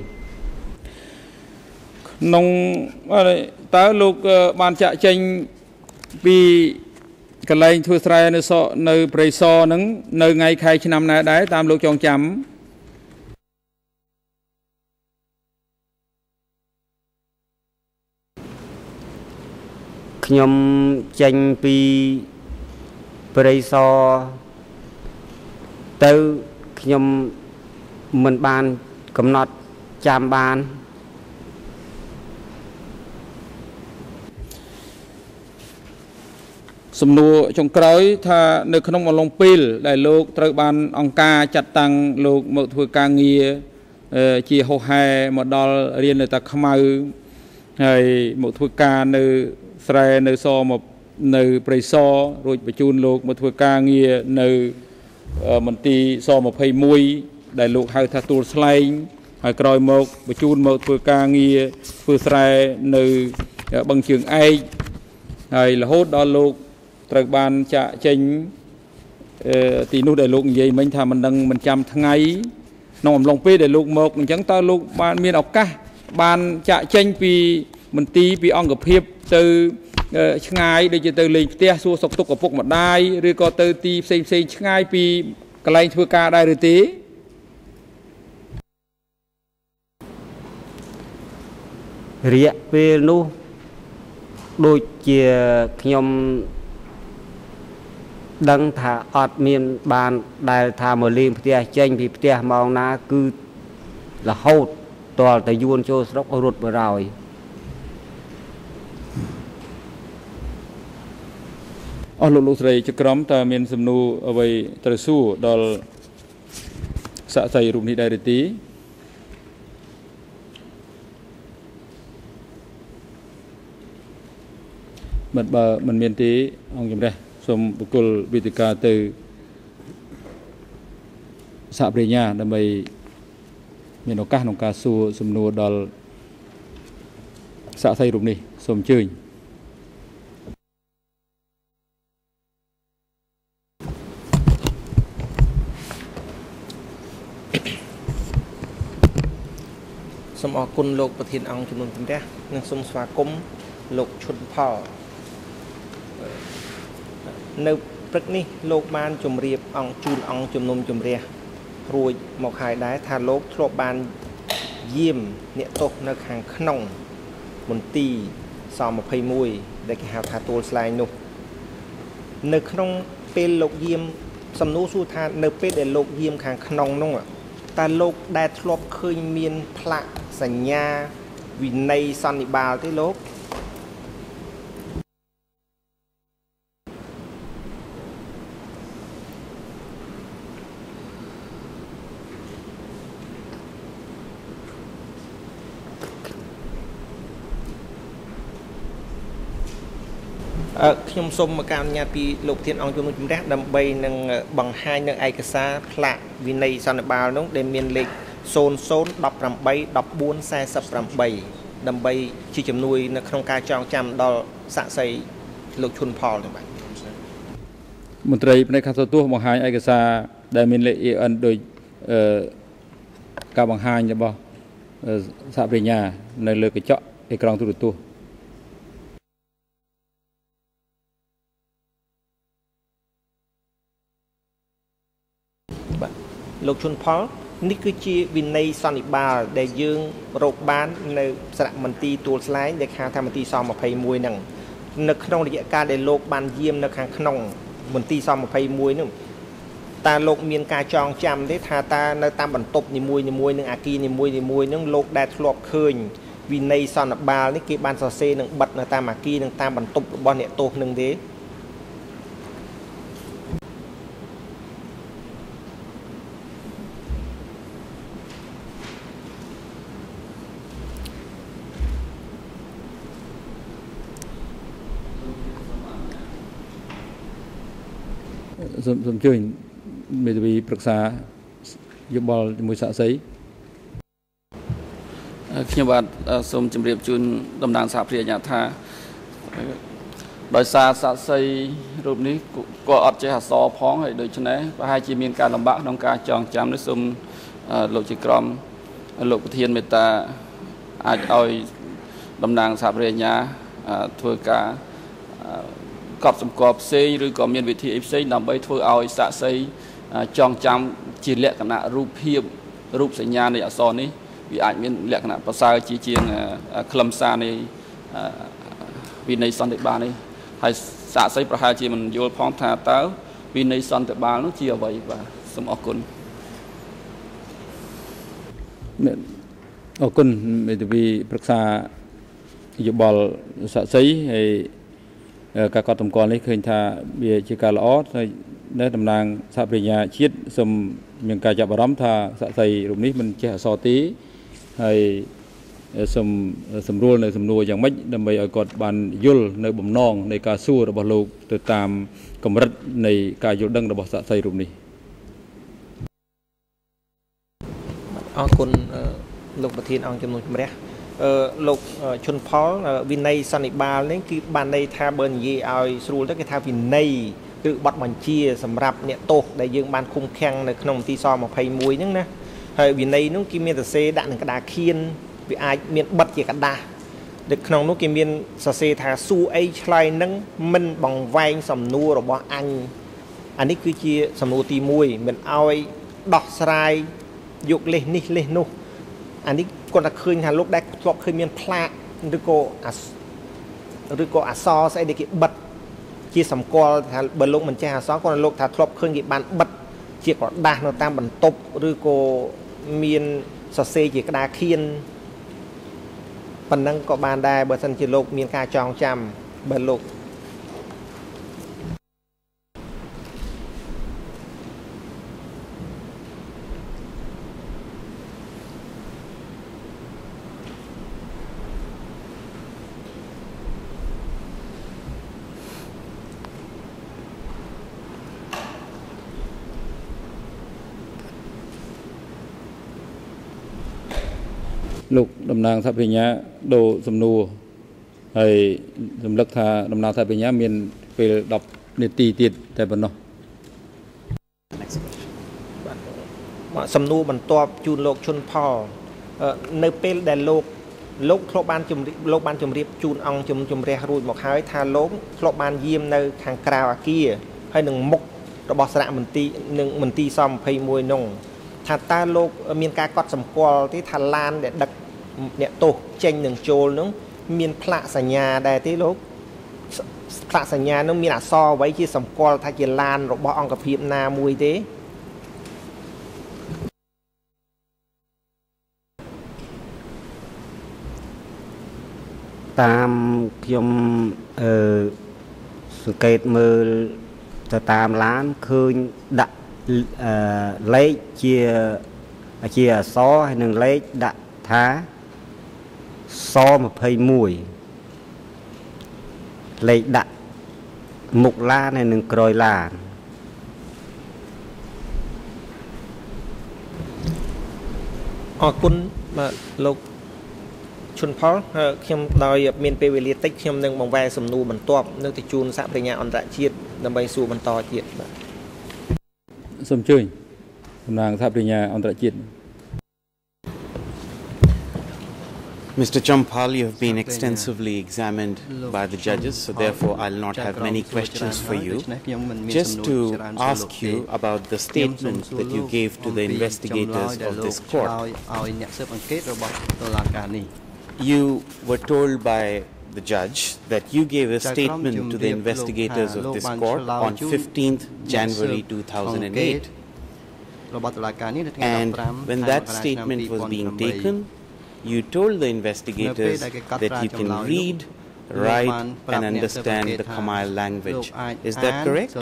nông tới lúc ban chạy tranh vì cái này thưa sai nơi so nơi bơi so nứng nơi ngày khai năm nay đấy tam lúc chọn chấm nhóm tranh pi bơi so tới nhóm mình ban cầm nọt chạm ban sầm nua trong cõi tha nơi khung một lồng pil đại lục trời ban ông ca chặt tăng lục một thời ca nghề chỉ hồ hè một đòn riêng nơi ta Khmer hay một thời ca nơi Israel nơi so một nơi bơi so rồi bị chun lục một thời ca nghề nơi mình ti so một hay muối đại lục hai thà tuột slide hay cõi một bị chun một thời ca nghề Israel nơi bằng trường ai hay là hốt đòn lục trời ban chạ chênh thì nút đại lục vậy mình thà mình đang mình chăm tháng ấy nòng lòng pê đại lục một mình chẳng ta lục ban miền ốc cá ban chạ chênh vì mình tí vì ông gặp hiệp từ ngày để cho từ lên tia xua sọc tục ở phục một đai rồi có từ tí xem xem ngày vì cái này thưa ca đai rồi tí riêng về nu đôi chia nhom đăng thả ọt miền bàn đại thả mở lim tia tranh thì tia màu na cứ là hậu toàn tại yuan cho sốc rụt vào rồi ở lục lục này cho cấm ta miền sầm nu ở vậy trời su đòn xã xây rụng đi đại tí mình bờ mình miền tí ông chấm đây xong buộc cột bị tịch ca từ xã Bề Nhà đâm bay miền Đông Ca Đông Ca Su sum nua đòn xã xây rụng đi xong chơi xong ở quân lụcประเทศអង្គចំនួនទាំងនេះនឹងសូមស្វាគមន៍លោកឈុនផលនៅព្រឹកនេះលោកបានជម្រាបអង្គជូនអង្គជំនុំជម្រះរួចមកហើយដែរថាលោកធ្លាប់បានយាមអ្នកទោសនៅខាងក្នុងមន្ទីរស-ยี่สิบเอ็ดដែលគេហៅថាទួលស្លែងនោះនៅក្នុងពេលលោកយាមសំណួរសួរថានៅពេលដែលលោកយាមខាងក្នុងនោះតើលោកដែលធ្លាប់ឃើញមានផ្លាកសញ្ញាវិន័យសន្និបាតទេលោកខ្ញុំសូមមកការអនុញ្ញាតពីលោកធានអង្គជំនុំជម្រះដើម្បីនឹងបង្ហាញនៅឯកសារផ្លាកវិន័យសន្និបាតនោះដែលមានលេខศูนย์ ศูนย์ หนึ่ง แปด หนึ่ง สี่ แปด ដើម្បីជាជំនួយនៅក្នុងការចងចាំដល់សាក្សីលោកឈុនផលទាំងបាទមន្ត្រីផ្នែកខាងសោះបង្ហាញឯកសារដែលមានលេខ អេ អិន ដោយការបង្ហាញរបស់សហប្រញ្ញានៅលើកញ្ចក់អេក្រង់ទូរទស្សន៍បាទលោកឈុនផលនេះគឺជាវិន័យសន្និបាតដែលយើងរកបាននៅសារមន្ទីរទួលស្លែងដែលខាងថាមន្ទីរស-ยี่สิบเอ็ดហ្នឹងនៅក្នុងរយៈកាលដែលលោកបានយាមនៅខាងក្នុងមន្ទីរស-ยี่สิบเอ็ดនោះតើលោកមានការចងចាំទេថាតើនៅតាមបន្ទប់នីមួយៗនឹងអាគារនីមួយៗហ្នឹងលោកដែលធ្លាប់ឃើញវិន័យសន្និបាតនេះគេបានសរសេរនឹងបិទនៅតាមអាគារនិងតាមបន្ទប់របស់អ្នកទោសនឹងទេសូមជួយមេធាវីប្រឹក្សាយោបល់ជាមួយសាក្សីខ្ញុំបាទសូមជម្រាបជូនតំណាងសហព្រាអាជ្ញាថាដោយសារសាក្សីរូបនេះគាត់អត់ចេះអក្សរផងហើយដូច្នេះប្រហែលជាមានការលំបាកក្នុងការចងចាំនេះសូមលោកជាក្រុមលោកប្រធានមេត្តាអាចឲ្យតំណាងសហព្រាអាជ្ញាធ្វើការកត់សម្គាល់ផ្សេងឬក៏មានវិធីផ្សេងដើម្បីធ្វើឲ្យសាក្សីចងចាំជាលក្ខណៈរូបភាពរូបសញ្ញានៃអក្សរនេះវាអាចមានលក្ខណៈប្រសើរជាជាងខ្លឹមសារនៃវិន័យសន្តិបាលនេះហើយសាក្សីប្រហែលជាមិនយល់ផងថាតើវិន័យសន្តិបាលនោះជាអ្វីបាទសូមអរគុណអរគុណមេធាវីប្រឹក្សាយោបល់សាក្សីហើយការកត់សម្គាល់នេះឃើញថាវាជាការល្អហើយនៅតំណាងសហប្រញ្ញាជាតិសូមមានការចាប់អារម្មណ៍ថាសាក្សីរូបនេះមិនចេះអក្សរទេហើយសូមសម្រួលនៅសំណួរយ៉ាងម៉េចដើម្បីឲ្យគាត់បានយល់នៅបំណងនៃការសួររបស់លោកទៅតាមកម្រិតនៃការយល់ដឹងរបស់សាក្សីរូបនេះអរគុណលោកប្រធានអង្គជំនុំជម្រះអឺលោកឈុនផលវិន័យសន្និបាតនេះគឺបានន័យថាបើនិយាយឲ្យស្រួលទៅគេថាវិន័យឬបទបញ្ជាសម្រាប់អ្នកទោសដែលយើងបានឃុំឃាំងនៅក្នុងមន្ទីរស-ยี่สิบเอ็ดហ្នឹងណាហើយវិន័យនោះគេមានសរសេរដាក់នឹងក្តារខៀនវាអាចមានបិទជាกระดาษនៅក្នុងនោះគេមានសរសេរថាសួរអីឆ្លើយនឹងមិនបង្វែងសំណួររបស់អញអានេះគឺជាសំណួរទីមួយមិនឲ្យដោះស្រាយយកលេសនេះលេសនោះអានេះគាត់តែឃើញថាលោកដែលធ្លាប់ឃើញមានផ្លាកឬក៏ឬក៏អក្សរស្អីដែលគេបិទជាសម្គាល់ថាបើលោកមិនចេះអក្សរគាត់លោកថាធ្លាប់ឃើញគេបានបិទជាក្រដាសនៅតាមបន្ទប់ឬក៏មានសរសេរជាក្តារខៀនប៉ុណ្ណឹងក៏បានដែរបើសិនជាលោកមានការចងចាំបើលោកលោកតំណាងសហប្រញ្ញាដូរសំណួរហើយរំលឹកថាតំណាងសហប្រញ្ញាមានពេលដប់នាទីទៀតតែប៉ុណ្ណោះសំណួរបន្ទាប់ជូនលោកឈុនផលនៅពេលដែលលោកលោកធ្លាប់បានជម្រាបលោកបានជម្រាបជូនអង្គជំជំរះរួចមកហើយថាលោកធ្លាប់បានយាមនៅខាងក្រៅអាគារហើយនឹងមុខរបស់សារមន្ទីរនឹងមន្ទីរស-ยี่สิบเอ็ดនោះថាតើលោកមានការកត់សម្គាល់ទេថាឡានដែលដឹកអ្នកទោសចេញនឹងចូលនោះមានផ្លាកសញ្ញាដែរទេលោកផ្លាកសញ្ញានោះមានអក្សរអ្វីជាសម្គាល់ថាជាឡានរបស់អង្គភាពណាមួយទេតាមខ្ញុំអឺសង្កេតមើលទៅតាមឡានឃើញដាក់អឺលេខជាជាអក្សរហើយនឹងលេខដាក់ថាស-ยี่สิบเอ็ดលេខដាក់មុខឡានហើយនឹងក្រោយឡានអរគុណបាទលោកឈុនផលខ្ញុំដោយមានពេលវេលាតិចខ្ញុំនឹងបង្វែរសំណួរបន្ទាប់នៅទៅជូនសហប្រញ្ញាអន្តរជាតិដើម្បីសួរបន្តទៀតបាទសូមអញ្ជើញតំណាងសហប្រញ្ញាអន្តរជាតិ Mister Champal, you have been extensively examined by the judges, so therefore I'll not have many questions for you. Just to ask you about the statement that you gave to the investigators of this court. You were told by the judge that you gave a statement to the investigators of this court on fifteenth January two thousand eight. And when that statement was being taken, you told the investigators that you can read, write and understand the Khmer language. Is that correct?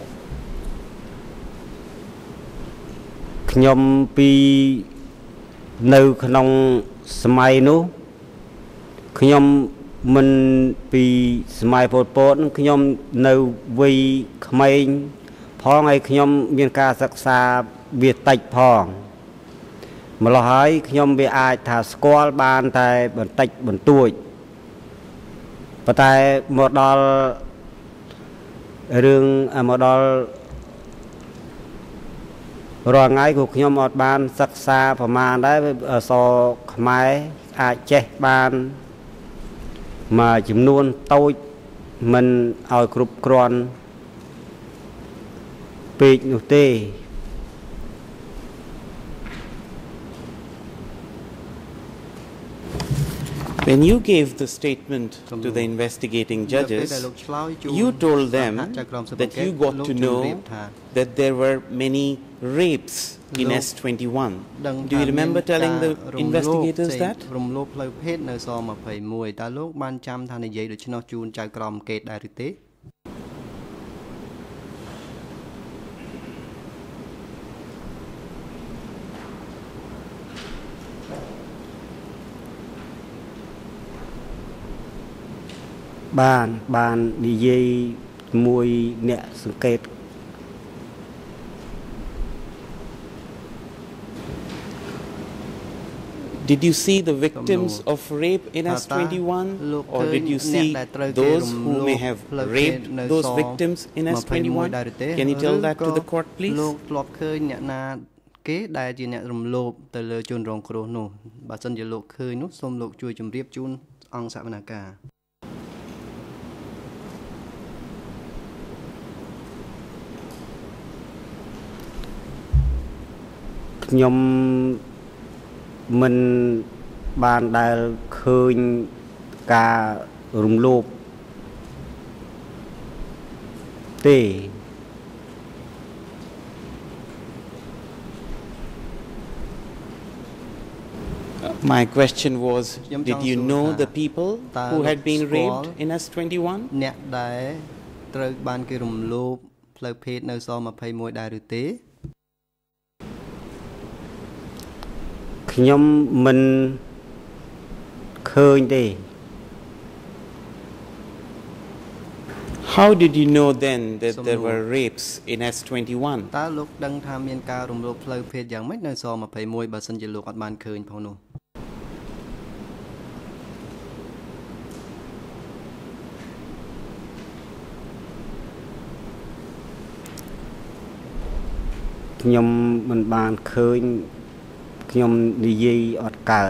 ខ្ញុំពីនៅក្នុងសម័យនោះខ្ញុំមិនពីសម័យពលពតខ្ញុំនៅវ័យក្មេងផងហើយខ្ញុំមានការសិក្សាវាតិចផងម្ល៉េះហើយខ្ញុំវាអាចថាស្គាល់បានតែបន្តិចបន្តួចប៉ុន្តែមកដល់រឿងមកដល់រាល់ថ្ងៃក៏ខ្ញុំអត់បានសិក្សាប្រមាណដែរអក្សរខ្មែរអាចចេះបានមួយចំនួនតូចមិនឲ្យគ្រប់គ្រាន់ពេកនោះទេ When you gave the statement to the investigating judges, you told them that you got to know that there were many rapes in S twenty-one. Do you remember telling the investigators that? រំលោភផ្លូវភេទនៅស-ยี่สิบเอ็ด តើលោកបានចាំថានិយាយដូច្នោះជូនចៅក្រមកេតដែរឬទេបានបាននិយាយមួយអ្នកសង្កេត Did you see the victims of rape in S twenty-one, or did you see those who may have raped those victims in S twenty-one? Can you tell that to the court, please? លោកធ្លាប់ឃើញអ្នកណាគេដែលជាអ្នករំលោភទៅលើជនរងគ្រោះនោះបើសិនជាលោកឃើញនោះសូមលោកជួយជម្រាបជូនអង្គសវនការខ្ញុំមិនបានដែលឃើញការរំលោភទេ My question was, did you know the people who had been raped in S twenty-one? អ្នកដែលត្រូវបានគេរំលោភផ្លូវភេទនៅស-ยี่สิบเอ็ด ដែរឬទេខ្ញុំមិនឃើញទេ How did you know then that there were rapes in S twenty-one? តើលោកដឹងថាមានការរំលោភផ្លូវភេទយ៉ាងម៉េចនៅស-ยี่สิบเอ็ด បើសិនជាលោកអត់បានឃើញផងនោះខ្ញុំមិនបានឃើញខ្ញុំនិយាយអត់កើត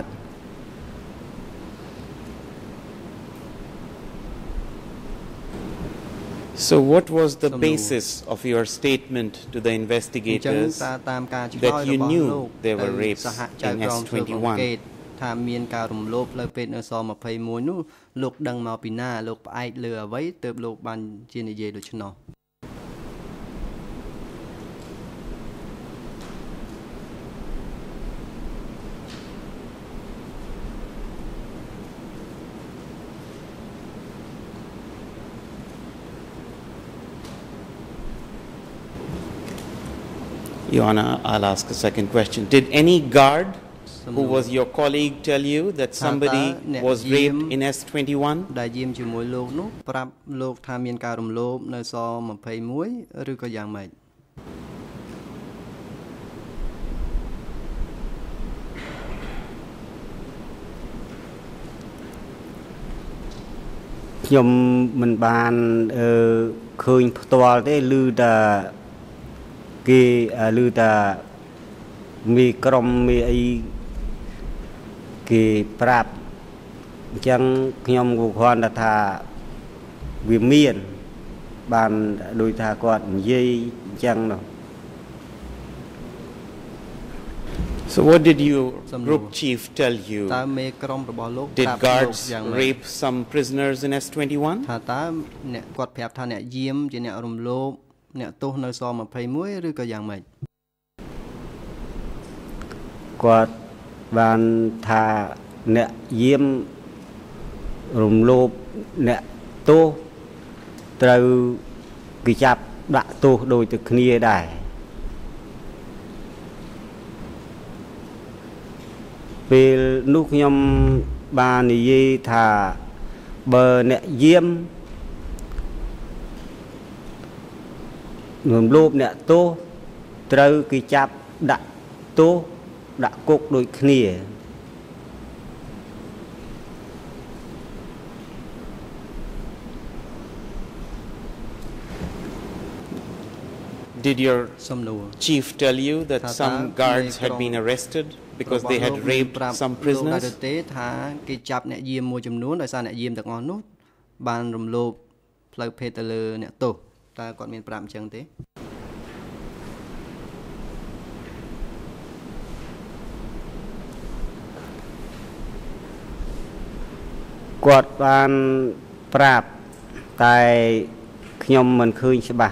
So what was the basis of your statement to the investigators that you knew there were rapes in S twenty-one? ថាមានការរំលោភផ្លូវភេទនៅស-ยี่สิบเอ็ด នោះលោកដឹងមកពីណាលោកផ្អែកលើអ្វីទើបលោកបានជានិយាយដូច្នោះ Your Honor, I'll ask a second question. Did any guard who was your colleague tell you that somebody was raped in S twenty-one? ដែលយាមជាមួយលោកនោះប្រាប់លោកថាមានការរំលោភនៅស-ยี่สิบเอ็ด ឬក៏យ៉ាងម៉េចខ្ញុំមិនបានអឺឃើញផ្ទាល់ទេឮតែគេឮតែមីក្រុមមីអីគេប្រាប់អញ្ចឹងខ្ញុំក៏គ្រាន់តែថាវាមានបានដូចថាគាត់និយាយអញ្ចឹងនោះ So what did your group chief tell you? តើមេក្រុមរបស់លោក Did guards rape some prisoners in S twenty-one? ថាតើអ្នកគាត់ប្រាប់ថាអ្នកយាមជាអ្នករំលោភអ្នកទោសនៅស-ยี่สิบเอ็ด ឬក៏យ៉ាងម៉េចគាត់បានថាអ្នកយាមរំលោភអ្នកទោសត្រូវគេចាប់ដាក់ទោសដូចទៅគ្នាដែរពេលនោះខ្ញុំបាននិយាយថាបើអ្នកយាមរំលោភអ្នកទោសត្រូវគេចាប់ដាក់ទោសដាក់គុកដូចគ្នា Did your chief tell you that some guards had been arrested because they had raped some prisoners? ទេថាគេចាប់អ្នកយាមមួយចំនួនដោយសារអ្នកយាមទាំងអស់នោះបានរំលោភផ្លូវភេទទៅលើអ្នកទោសតើគាត់មានប្រាប់អញ្ចឹងទេគាត់បានប្រាប់តែខ្ញុំមិនឃើញច្បាស់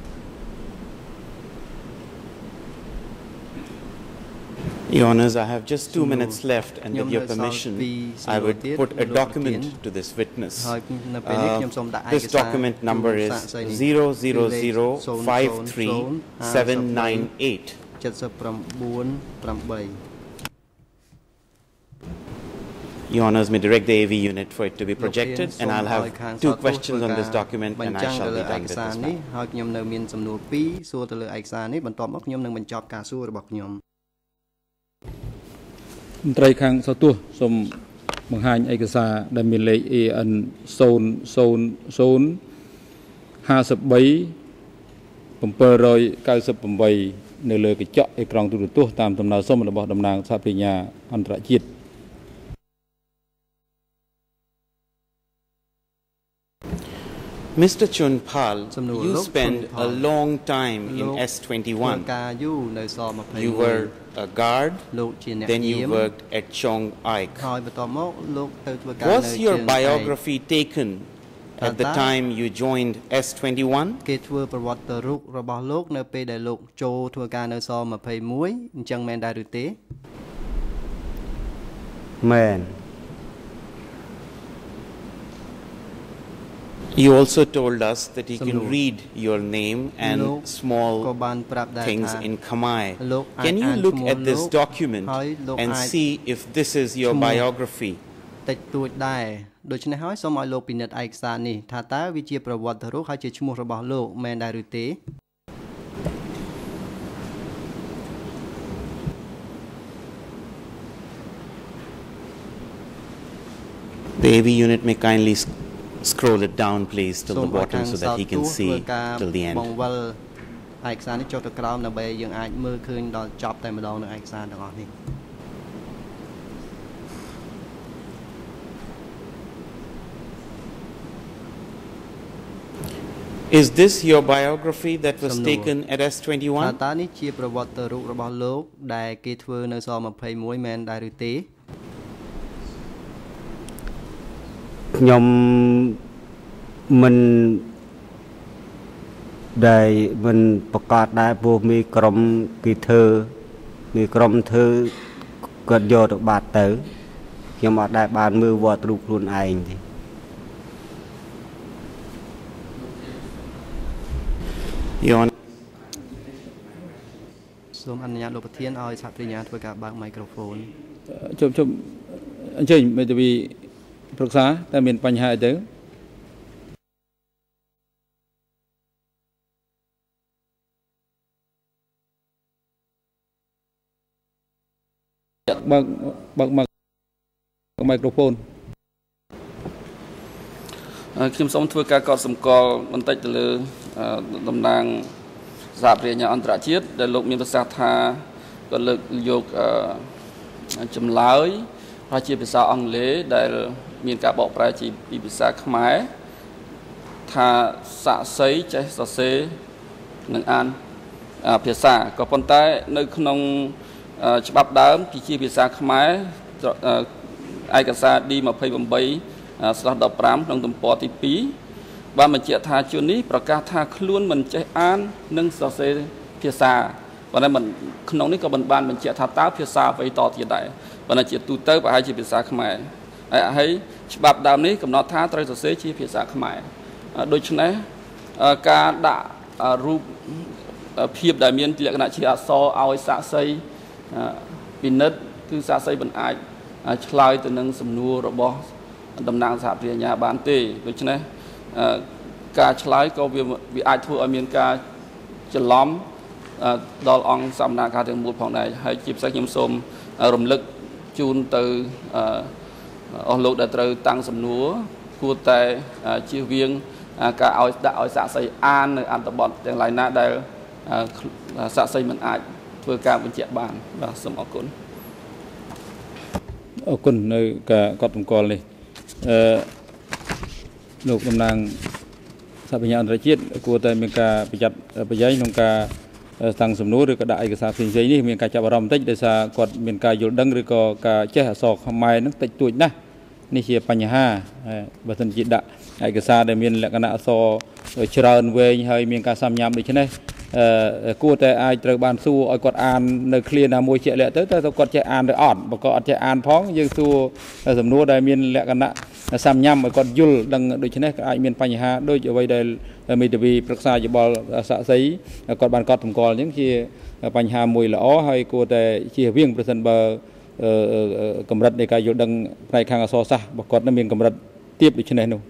Your Honours, I have just two minutes left, and with your permission, I would put a document to this witness. Uh, this document number is zero zero zero five three seven nine eight. Your Honours may direct the A V unit for it to be projected, and I'll have two questions on this document, and I shall be done with this matter. មន្ត្រីខាងសទោះសូមបង្ហាញឯកសារដែលមានលេខ A N ศูนย์ ศูนย์ ศูนย์ ห้าสิบสาม bảyเก้าแปด នៅលើកញ្ចក់អេក្រង់ទូរទស្សន៍តាមដំណើរសុំរបស់តំណាងសហប្រញ្ញាអន្តរជាតិ Mister Chuun Phal, you spent a long time in S twenty-one. You were a guard, then you worked at Chong Aik. Was your biography taken at the time you joined S twenty-one? Man. You also told us that you can read your name and small things in Khmer. Can you look at this document and see if this is your biography? The A V unit may kindly scroll it down, please, till the bottom so that he can see till the end. Is this your biography that was taken at S twenty-one? Nhóm mình đây mình bắt cát đại vô mi cầm kỳ thơ mi cầm thơ cất vô được bát tử nhưng mà đại bàn mưa vọt rụt luôn anh thì Yon Zoom anh nhớ lục thiên ơi sắp đi nhà với cả bác microphone chụp chụp anh chơi mìnhจะมีปรึกษาแต่มีปัญหาเด้อบักบักบักไมโครโฟนខ្ញុំសូមធ្វើការកត់សម្គាល់បន្តិចទៅលើតំណាងសហប្រញ្ញាអន្តរជាតិដែលលោកមានប្រសាសន៍ថាក៏លើកយកចម្លើយហើយជាភាសាអង់គ្លេសដែលមានការបកប្រែជាពីភាសាខ្មែរថាសាក់សីចេះសរសេរនិងអានភាសាក៏ប៉ុន្តែនៅក្នុងច្បាប់ដើមគឺជាភាសាខ្មែរឯកសារ D ยี่สิบแปด ស្លាស់ สิบห้า ក្នុងទំព័រទីtwoបានបញ្ជាក់ថាជួននេះប្រកាសថាខ្លួនមិនចេះអាននិងសរសេរភាសាប៉ុន្តែមិនក្នុងនេះក៏មិនបានបញ្ជាក់ថាតើភាសាអ្វីតទៀតដែរប៉ុន្តែជាទូទៅប្រហែលជាភាសាខ្មែរហើយច្បាប់ដើមនេះកំណត់ថាត្រូវសរសេរជាភាសាខ្មែរដូច្នេះការដាក់រូបភាពដែលមានលក្ខណៈជាអក្សរឲ្យសាក់សីពិនិត្យគឺសាស័យមិនអាចឆ្លើយទៅនឹងសំណួររបស់តំណាងសហប្រញ្ញាបានទេដូច្នេះការឆ្លើយក៏វាវាអាចធ្វើឲ្យមានការច្រឡំដល់អង្គសមាការទាំងមូលផងដែរហើយជាពិសេសខ្ញុំសូមរំលឹកជូនទៅអស់លោកដែលត្រូវតាំងសំណួរគួរតែជៀសវាងការឲ្យដាក់ឲ្យសាកសីអាននៅអត្ថបទទាំងឡាយណាដែលសាកសីមិនអាចធ្វើការបញ្ជាក់បានបាទសូមអរគុណអរគុណនៅការកត់សម្គាល់នេះអឺលោកតំណាងសហបញ្ញអន្តរជាតិគួរតែមានការប្រយ័ត្នប្រយែងក្នុងការតាំងសំណួរឬក៏ដាក់ឯកសារផ្សេងៗនេះមានការចាប់អារម្មណ៍បន្តិចដោយសារគាត់មានការយល់ដឹងឬក៏ការចេះអក្សរខ្មែរនឹងតិចតួចណាស់នេះជាបញ្ហាបើមិនជាដាក់ឯកសារដែលមានលក្ខណៈអក្សរច្រើនវែងហើយមានការសាមញ៉ាំដូច្នេះគួរតែអាចត្រូវបានសួរឲ្យគាត់អាននៅឃ្លាណាមួយជាក់លាក់ទៅតែគាត់ចេះអានឬអត់បើគាត់អត់ចេះអានផងយើងសួរសំណួរដែលមានលក្ខណៈសាមញ៉ាំឲ្យគាត់យល់ដឹងដូច្នេះក៏អាចមានបញ្ហាដូចអ្វីដែលមេធាវីប្រឹក្សាយោបល់សាកសីគាត់បានកត់សម្គាល់អញ្ចឹងជាបញ្ហាមួយល្អហើយគួរតែជៀសវាងប្រសិនបើកម្រិតនៃការយល់ដឹងផ្នែកខាងអក្សរសាស្ត្ររបស់គាត់នឹងមានកម្រិតទាបដូច្នេះនោះ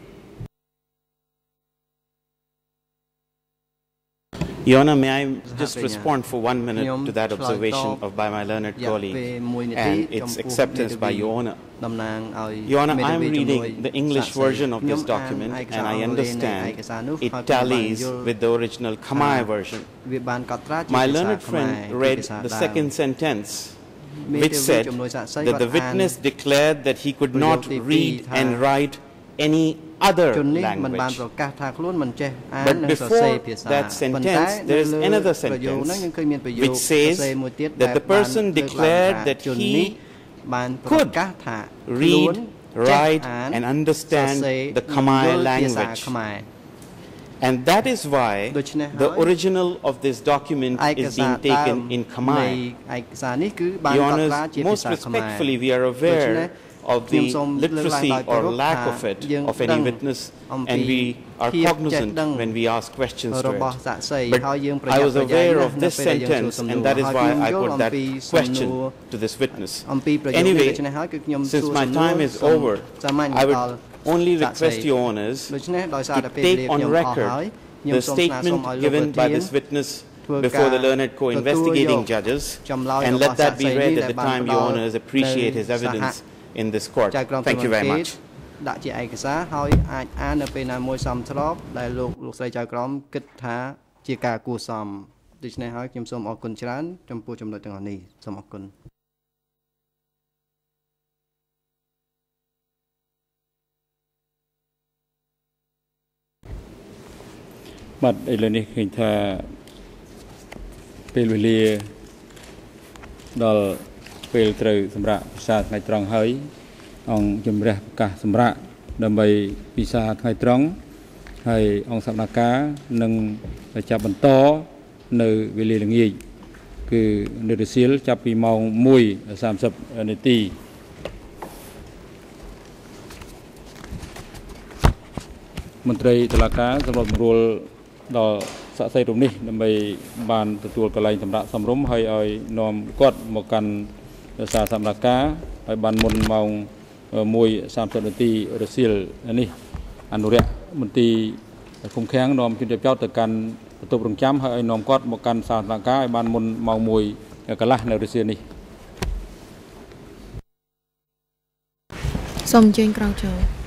Your Honor, may I just respond for one minute to that observation of by my learned colleague and its acceptance by Your Honor. Your Honor, I am reading the English version of this document and I understand it tallies with the original Khmer version. My learned friend read the second sentence which said that the witness declared that he could not read and write any other language. But before that sentence, there is another sentence which says that the person declared that he could read, write and understand the Khmer language. And that is why the original of this document is being taken in Khmer. Your Honours, most respectfully, we are aware of the literacy or lack of it of any witness and we are cognizant when we ask questions to it. But I was aware of this sentence and that is why I put that question to this witness. Anyway, since my time is over, I would only request Your Honours to take on record the statement given by this witness before the learned co-investigating judges and let that be read at the time Your Honours appreciate his evidence in this court. Thank you very much. ដាក់ជាឯកសារហើយអាចអាននៅពេលណាមួយសមស្របដែលលោកលោកស្រីចៅក្រមគិតថាជាការគួរសមដូច្នេះហើយខ្ញុំសូមអរគុណច្រើនចំពោះចំណុចទាំងអស់នេះសូមអរគុណបាទឥឡូវនេះឃើញថាពេលវេលាដល់ពេលត្រូវសម្រាប់ពិសាថ្ងៃត្រង់ហើយអង្គជំរះប្រកាសសម្រាប់ដើម្បីពិសាថ្ងៃត្រង់ហើយអង្គសមាការនឹងចាប់បន្តនៅវេលាល្ងាចគឺនៅរសៀលចាប់ពីម៉ោងមួយសាមសិបនាទីមន្ត្រីតុលាការសម្រាប់រួលដល់សាកសីរូបនេះដើម្បីបានទទួលកន្លែងសម្រាប់សំរុំហើយឲ្យនាំគាត់មកកាន់សាសនាការហើយបានមុនម៉ោងមួយសាមសិបនាទីរសៀលនេះអនុរិយមន្ត្រីឃុំឃាំងនាំជនជាប់ចោតទៅកាន់បន្ទប់រងចាំហើយឲ្យនាំគាត់មកកាន់សាសនាការឲ្យបានមុនម៉ោងមួយកន្លះនៅរសៀលនេះសូមអញ្ជើញក្រោកចូល